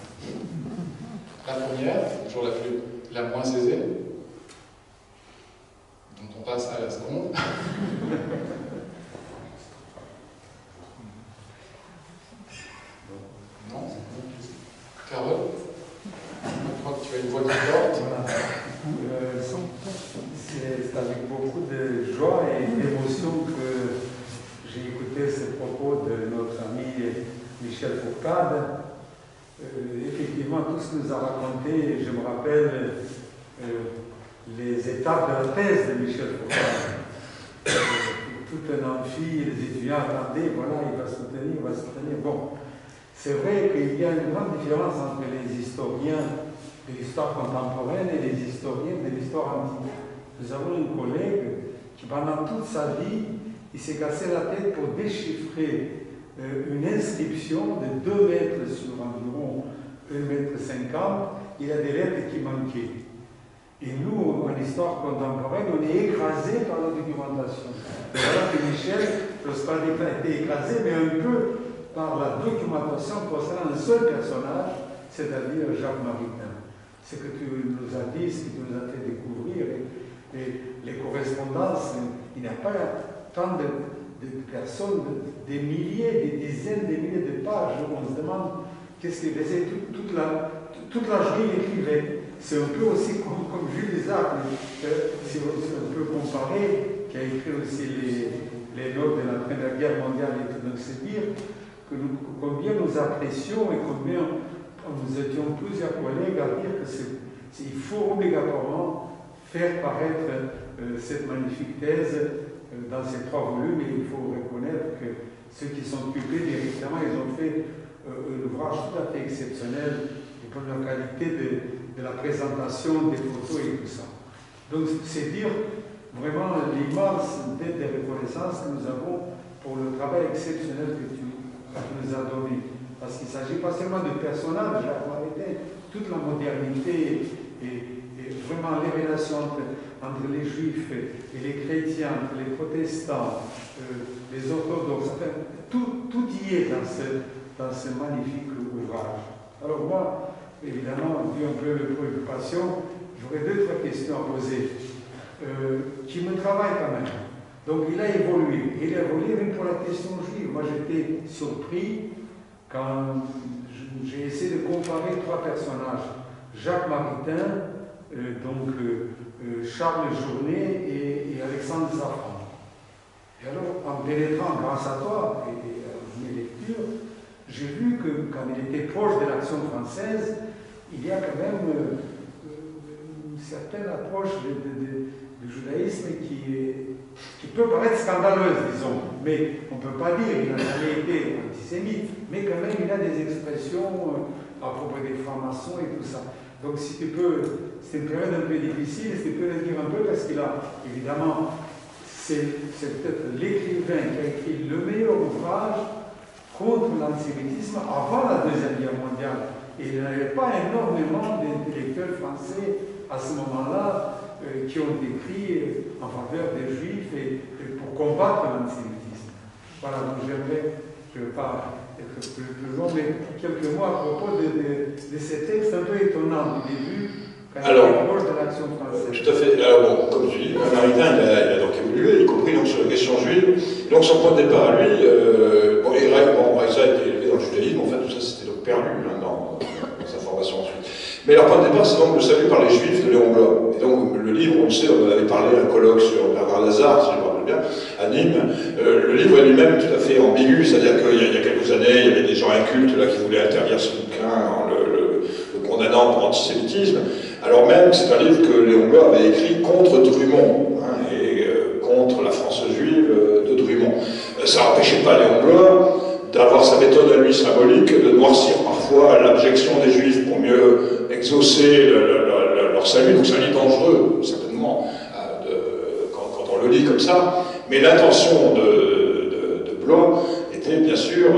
[SPEAKER 1] La première, toujours la, plus, la moins aisée. Donc on passe à la seconde. Non. Carole, je crois que tu as une voix qui porte.
[SPEAKER 3] Michel Fourcade. Euh, effectivement, tout ce qu'il nous a raconté, je me rappelle euh, les étapes de la thèse de Michel Fourcade. Euh, tout un amphi, les étudiants attendaient, voilà, il va soutenir, il va soutenir. Bon, c'est vrai qu'il y a une grande différence entre les historiens de l'histoire contemporaine et les historiens de l'histoire antique. Nous avons un collègue qui, pendant toute sa vie, il s'est cassé la tête pour déchiffrer euh, une inscription de deux mètres sur environ un mètre cinquante. Il y a des lettres qui manquaient. Et nous, en histoire contemporaine, on est écrasé par la documentation. Et voilà que Michel, je ne sais pas dire qu'il a été écrasé, mais un peu par la documentation concernant un seul personnage, c'est-à-dire Jacques Maritain. Ce que tu nous as dit, ce que tu nous as fait découvrir, et, et les correspondances, il n'y a pas tant de, de personnes, de, des milliers, des dizaines de milliers de pages. On se demande qu'est-ce qu'il faisait toute, toute, la, toute la journée, il écrivait. C'est un peu aussi comme, comme Jules Isaac, euh, si on peut comparer, qui a écrit aussi les, les notes de la Première Guerre mondiale et tout. Donc c'est dire que nous, combien nous apprécions et combien nous étions plusieurs collègues à dire qu'il faut obligatoirement faire paraître euh, cette magnifique thèse euh, dans ces trois volumes, et il faut reconnaître que ceux qui sont occupés directement, ils ont fait euh, un ouvrage tout à fait exceptionnel et pour la qualité de, de la présentation des photos et tout ça. Donc c'est dire vraiment l'immense dette de reconnaissance que nous avons pour le travail exceptionnel que tu, que tu nous as donné. Parce qu'il ne s'agit pas seulement de personnages, Jacques Maritain, toute la modernité et, et vraiment les relations entre, entre les juifs et les chrétiens, entre les protestants, euh, les orthodoxes, enfin, tout, tout y est dans ce, dans ce magnifique ouvrage. Alors moi, évidemment, vu un peu les préoccupations, j'aurais deux, trois questions à poser, euh, qui me travaillent quand même. Donc il a évolué, il a évolué même pour la question juive. Moi j'étais surpris quand j'ai essayé de comparer trois personnages, Jacques Maritain, euh, donc euh, Charles Journet et, et Alexandre Safran. Et alors, en pénétrant grâce à toi et, et à mes lectures, j'ai vu que quand il était proche de l'action française, il y a quand même euh, une certaine approche de, de, de, du judaïsme qui, est, qui peut paraître scandaleuse, disons, mais on ne peut pas dire qu'il n'a jamais été antisémite, mais quand même il a des expressions euh, à propos des francs-maçons et tout ça. Donc si tu peux, c'est une période un peu difficile, si tu peux le dire un peu, parce qu'il a, évidemment, c'est peut-être l'écrivain qui a écrit le meilleur ouvrage contre l'antisémitisme avant la Deuxième Guerre mondiale. Et il n'y avait pas énormément d'intellectuels français à ce moment-là euh, qui ont écrit en faveur des Juifs et, et pour combattre l'antisémitisme. Voilà, donc j'aimerais, je ne veux pas être plus, plus long, mais quelques mots à propos de, de, de ces textes un peu étonnants du début, quand il est proche de l'action française.
[SPEAKER 2] Tout à fait. Alors bon, comme tu dis, Maritain, il a, il a donc évolué, y compris donc, sur la question juive. Donc son point de départ à lui, euh, bon, et bon, Raïsa a été élevé dans le judaïsme, en fait tout ça c'était donc perdu hein, dans, dans sa formation ensuite. Mais leur point de départ, c'est donc le salut par les Juifs de Léon Bloch. Et donc le livre, on le sait, on en avait parlé à un colloque sur Bernard Lazare, si je me rappelle bien, à Nîmes. Euh, le livre est lui-même tout à fait ambigu, c'est-à-dire qu'il y, y a quelques années, il y avait des gens incultes là, qui voulaient interdire ce bouquin en le, le, le condamnant pour antisémitisme, alors même que c'est un livre que Léon Bloch avait écrit contre Drummond, hein, et euh, contre la France juive euh, de Drummond. Euh, ça n'empêchait pas Léon Bloch d'avoir sa méthode à lui symbolique, de noircir parfois l'abjection des Juifs pour mieux exaucer le, le, le, leur salut. Donc c'est un livre dangereux, certainement, euh, de, quand, quand on le lit comme ça. Mais l'intention de, de, de Bloch était bien sûr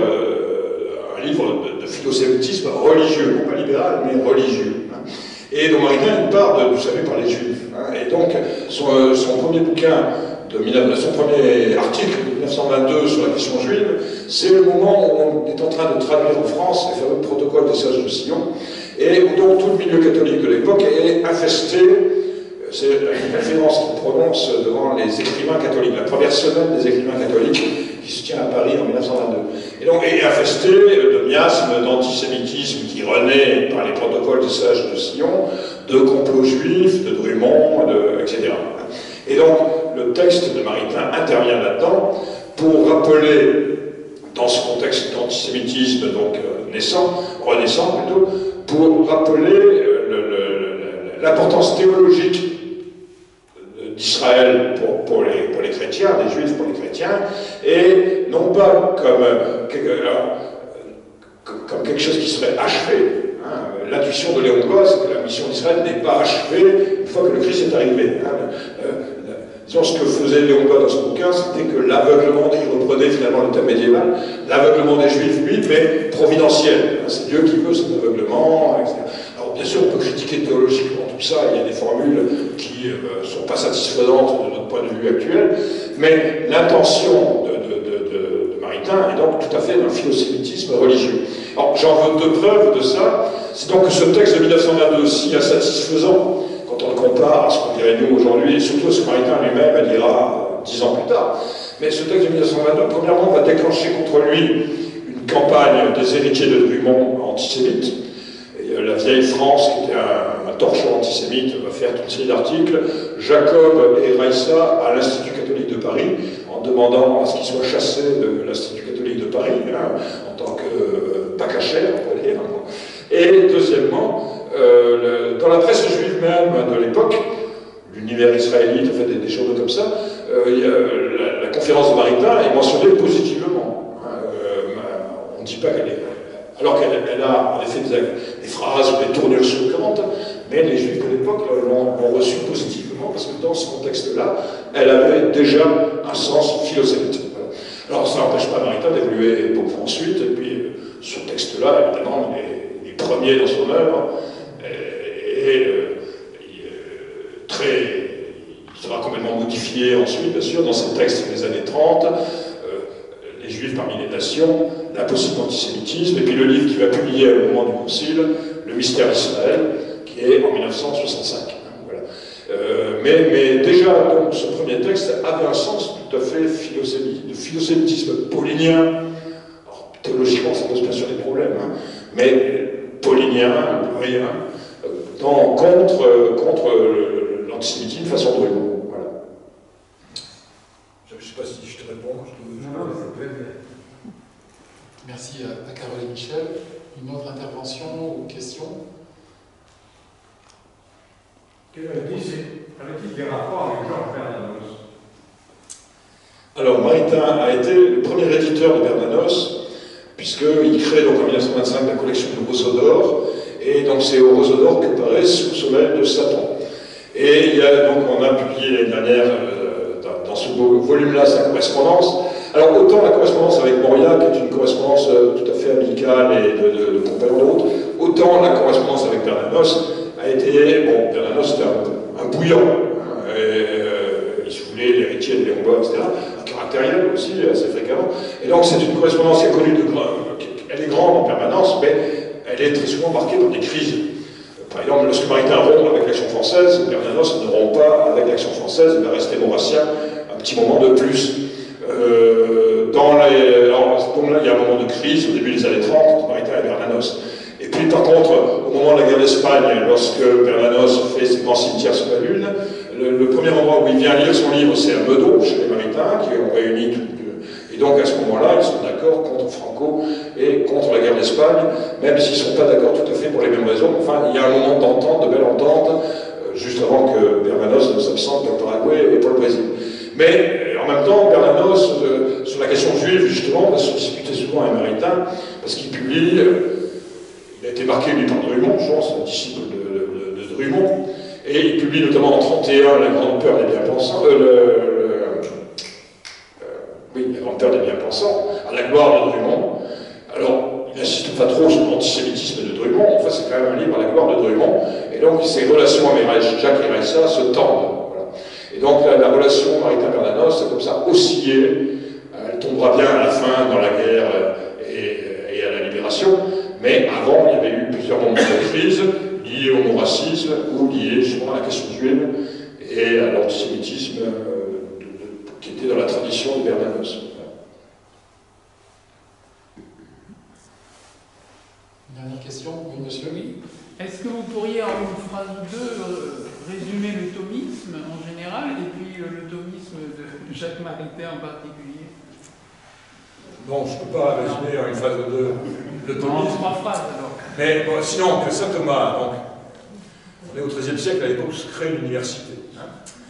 [SPEAKER 2] euh, un livre de, de philosémitisme religieux, non pas libéral, mais religieux. Hein. Et donc Maritain, il part de, du salut par les Juifs. Hein. Et donc son, son premier bouquin, de, son premier article de mille neuf cent vingt-deux sur la question juive, c'est le moment où on est en train de traduire en France les fameux protocoles des sages de Sion, et où donc tout le milieu catholique de l'époque est infesté, c'est une référence qu'il prononce devant les écrivains catholiques, la première semaine des écrivains catholiques qui se tient à Paris en mille neuf cent vingt-deux. Et donc est infesté de miasmes, d'antisémitisme qui renaît par les protocoles des sages de Sion, de complots juifs, de Drummond, de, et cetera. Et donc le texte de Maritain intervient là-dedans pour rappeler dans ce contexte d'antisémitisme donc euh, naissant, renaissant plutôt, pour rappeler euh, l'importance théologique d'Israël pour, pour, les, pour les chrétiens, des juifs pour les chrétiens, et non pas comme, euh, alors, comme quelque chose qui serait achevé. Hein. L'intuition de Léon Goss, c'est que la mission d'Israël n'est pas achevée une fois que le Christ est arrivé. Hein. Euh, disons, ce que faisait Léon Goss dans son bouquin, c'était que l'aveuglement, il reprenait finalement le thème médiéval, l'aveuglement des Juifs, lui, mais providentiel. Hein. C'est Dieu qui veut cet aveuglement, et cetera. Alors bien sûr, on peut critiquer théologiquement tout ça, il y a des formules qui ne euh, sont pas satisfaisantes de notre point de vue actuel, mais l'intention de, de, de, de, de Maritain est donc tout à fait un philosémitisme religieux. Alors j'en veux deux preuves de ça, c'est donc que ce texte de mille neuf cent vingt-deux, si insatisfaisant, quand on le compare à ce qu'on dirait nous aujourd'hui, et surtout à ce que Maritain lui-même dira dix ans plus tard, mais ce texte de mille neuf cent vingt-deux, premièrement, va déclencher contre lui une campagne des héritiers de Drummond antisémite. La vieille France, qui était un, un torchon antisémite, va faire toute une série d'articles. Jacob et Raissa à l'Institut catholique de Paris, en demandant à ce qu'il soit chassé de l'Institut catholique de Paris, hein, en tant que euh, pacachère, on peut dire. Et deuxièmement, euh, le, dans la presse juive même de l'époque, l'univers israélite, enfin, des, des journaux comme ça, euh, il y a, la, la conférence de Maritain est mentionnée positivement. Euh, on ne dit pas qu'elle est... Alors qu'elle elle a en effet des, des phrases, des tournures choquantes, mais les Juifs de l'époque l'ont reçue positivement, parce que dans ce contexte-là, elle avait déjà un sens philosémique. Alors ça n'empêche pas Maritain d'évoluer beaucoup ensuite, et puis ce texte-là, évidemment, il est, il est premier dans son œuvre, et, et, et très, il sera complètement modifié ensuite, bien sûr, dans ses textes des années trente, les Juifs parmi les nations, l'impossible antisémitisme, et puis le livre qu'il va publier au moment du Concile, Le mystère d'Israël, qui est en mille neuf cent soixante-cinq. Voilà. Euh, mais, mais déjà, donc, ce premier texte avait un sens tout à fait philosémitique, de philosémitisme paulinien. Alors, théologiquement, ça pose bien sûr des problèmes, hein, mais paulinien, rien, dans, contre, contre l'antisémitisme façon Drummond. Voilà. Je ne sais pas si je te réponds. Je te...
[SPEAKER 3] Non, non, c'est très bien.
[SPEAKER 1] Merci à, à Carole et Michel. Une autre intervention ou question?
[SPEAKER 3] Qu'est-ce qu'il des rapports avec Georges Bernanos?
[SPEAKER 2] Alors, Maritain a été le premier éditeur de Bernanos, puisqu'il crée donc en mille neuf cent vingt-cinq la collection de roseaux d'or, et donc c'est au roseau d'or que paraît Sous le sommeil de Satan. Et il y a donc, on a publié l'année dernière, euh, dans, dans ce volume-là, sa correspondance. Alors, autant la correspondance avec Mauriac est une correspondance euh, tout à fait amicale et de, de, de compagnons de route, autant la correspondance avec Bernanos a été, bon, Bernanos c'était un, un bouillant, hein, et, euh, il se voulait l'héritier de Léon Goss, et cetera, un caractériel aussi, assez fréquemment, et donc c'est une correspondance qui a connu de elle est grande en permanence, mais elle est très souvent marquée par des crises. Par exemple, lorsque Maritain rompt avec l'Action française, Bernanos ne rompt pas avec l'Action française, il va rester maurassien un petit moment de plus. Euh, dans les, alors, donc là, il y a un moment de crise au début des années trente, Maritain et Bernanos. Et puis, par contre, au moment de la guerre d'Espagne, lorsque Bernanos fait ses grands cimetières sur la Lune, le, le premier endroit où il vient lire son livre, c'est à Meudon, chez les Maritains, qui ont réuni tout. Et donc, à ce moment-là, ils sont d'accord contre Franco et contre la guerre d'Espagne, même s'ils ne sont pas d'accord tout à fait pour les mêmes raisons. Enfin, il y a un moment d'entente, de belle entente, euh, juste avant que Bernanos ne s'absente pour le Paraguay et pour le Brésil. Mais en même temps, Bernanos, euh, sur la question juive, justement, va se disputer souvent avec Maritain, parce qu'il publie, euh, il a été marqué, lui, par Drummond, je pense, un disciple de, de, de Drummond, et il publie notamment en trente et un La Grande Peur des Bien-Pensants, euh, le, le, euh, oui, La Grande Peur des Bien-Pensants, à la gloire de Drummond. Alors, il n'insiste pas trop sur l'antisémitisme de Drummond, enfin, c'est quand même un livre à la gloire de Drummond, et donc ses relations avec Jacques et Raissa se tendent. Et donc la, la relation Maritain-Bernanos, c'est comme ça oscillé. Elle tombera bien à la fin dans la guerre et, et à la libération, mais avant il y avait eu plusieurs moments de crise liés au racisme ou liés justement à la question juive et à l'antisémitisme euh, qui était dans la tradition de Bernanos.
[SPEAKER 1] Une dernière question, oui monsieur.
[SPEAKER 4] Oui. Est-ce que vous pourriez en une phrase ou deux euh, résumer le thomisme en général et puis euh, le thomisme de Jacques Maritain en particulier?
[SPEAKER 2] bon, je ne peux pas résumer en une phrase ou deux le
[SPEAKER 4] En
[SPEAKER 2] thomisme.
[SPEAKER 4] trois phrases alors.
[SPEAKER 2] Mais bon, sinon, que saint Thomas, donc, on est au treizième siècle, à l'époque où se crée l'université. Hein,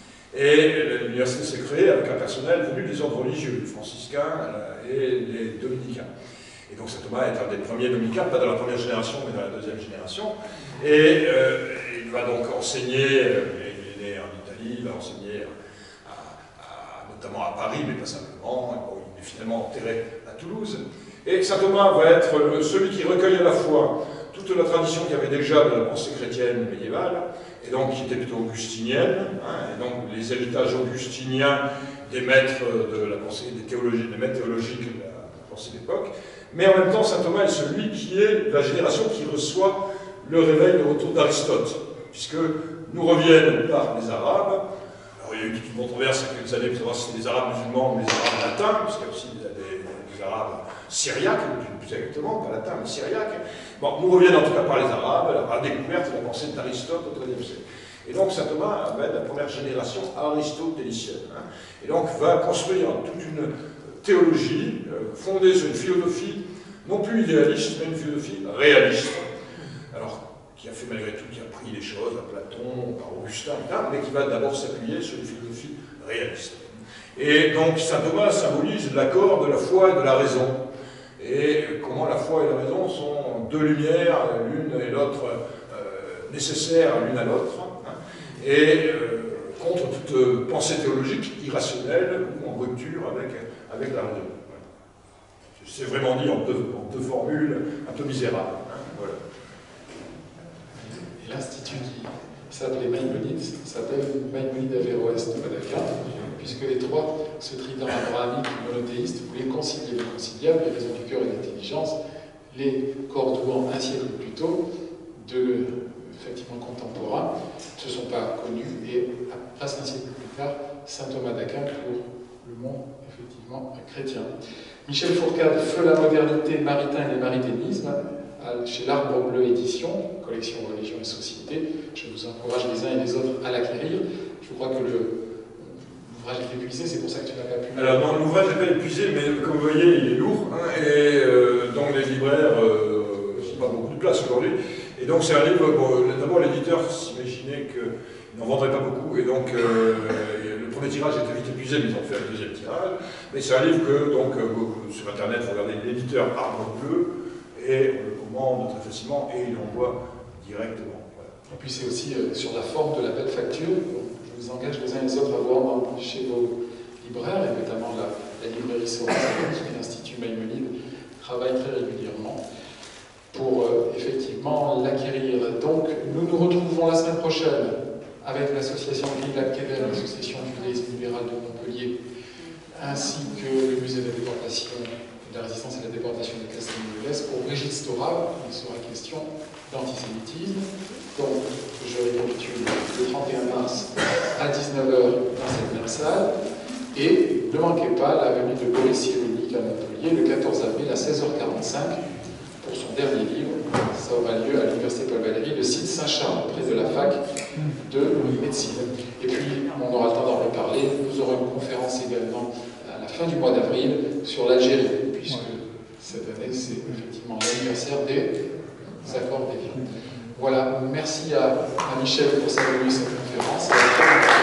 [SPEAKER 2] et l'université s'est créée avec un personnel venu des ordres religieux, les franciscains et les dominicains. Et donc saint Thomas est un des premiers dominicains, pas dans la première génération, mais dans la deuxième génération. Et euh, il va donc enseigner, euh, il est né en Italie, il va enseigner à, à, notamment à Paris, mais pas simplement. Bon, il est finalement enterré à Toulouse. Et saint Thomas va être celui qui recueille à la fois toute la tradition qu'il y avait déjà de la pensée chrétienne médiévale, et donc qui était plutôt augustinienne, hein, et donc les héritages augustiniens des maîtres de la pensée, des théologies, des maîtres théologiques de la pensée d'époque, mais en même temps Saint Thomas est celui qui est la génération qui reçoit le réveil, le retour d'Aristote, puisque nous reviennent par les Arabes. Alors il y a eu toute une controverse il y a quelques années pour savoir si c'était les Arabes musulmans ou les Arabes latins, puisqu'il y a aussi des, des, des Arabes syriaques, plus exactement, pas latins, mais syriaques. Bon, nous reviennent en tout cas par les Arabes, la découverte de la pensée d'Aristote au treizième siècle. Et donc saint Thomas va être la première génération aristotélicienne. Hein, et donc va construire toute une théologie euh, fondée sur une philosophie non plus idéaliste, mais une philosophie réaliste. Alors, qui a fait malgré tout, qui a pris les choses à Platon, à Augustin, mais qui va d'abord s'appuyer sur une philosophie réaliste. Et donc saint Thomas symbolise l'accord de la foi et de la raison. Et comment la foi et la raison sont deux lumières, l'une et l'autre euh, nécessaires l'une à l'autre, hein, et euh, contre toute pensée théologique irrationnelle ou en rupture avec, avec la raison. Voilà. C'est vraiment dit en deux, en deux formules un peu misérables. Hein, voilà.
[SPEAKER 1] L'Institut qui s'appelait Maïmonide s'appelle Maïmonide Averroès de Madagascar, puisque les trois, ce trident abrahamique monothéiste, voulaient concilier le conciliable, les raisons du cœur et l'intelligence, les Cordouans un siècle plus tôt, de effectivement contemporains, ne se sont pas connus, et presque un siècle plus tard, saint Thomas d'Aquin pour le monde effectivement chrétien. Michel Fourcade, Feu la modernité, Maritain et les mariténismes, chez l'Arbre Bleu Édition, collection Religion et Société. Je vous encourage les uns et les autres à l'acquérir. Je crois que l'ouvrage est épuisé, c'est pour ça que tu n'as pas pu...
[SPEAKER 2] Alors non, l'ouvrage n'est pas épuisé, mais comme vous voyez, il est lourd, hein, et euh, donc les libraires euh, n'ont pas beaucoup de place aujourd'hui. Et donc c'est un livre, bon, d'abord l'éditeur s'imaginait qu'il n'en vendrait pas beaucoup, et donc euh, le premier tirage était vite épuisé, mais ils ont fait un deuxième tirage. Mais c'est un livre que, donc, euh, sur Internet, vous regardez l'éditeur Arbre Bleu, et on le commande très facilement, et il l'envoie directement. Voilà.
[SPEAKER 1] Et puis c'est aussi euh, sur la forme de la belle facture. Je vous engage les uns et les autres à voir dans, chez vos libraires, et notamment la, la librairie Sorel, qui est l'Institut Maïmonide, travaille très régulièrement pour euh, effectivement l'acquérir. Donc nous nous retrouvons la semaine prochaine avec l'association Ville-Lac-Québec, l'association judaïsme libérale de Montpellier, ainsi que le musée de la déportation, de la résistance et de la déportation de Castelnau-Lès. Pour Brigitte Stora, il sera question d'antisémitisme. Donc, je récapitule, le trente et un mars à dix-neuf heures dans cette même salle. Et ne manquez pas la venue de Boris Cyrulnik à Montpellier le quatorze avril à seize heures quarante-cinq pour son dernier livre. Ça aura lieu à l'Université Paul Valéry, le site Saint-Charles, près de la fac de médecine. Et puis, on aura le temps d'en reparler. Nous aurons une conférence également à la fin du mois d'avril sur l'Algérie, puisque cette année, c'est effectivement l'anniversaire des accords d'Évian. Voilà, merci à, à Michel pour sa venue à cette conférence.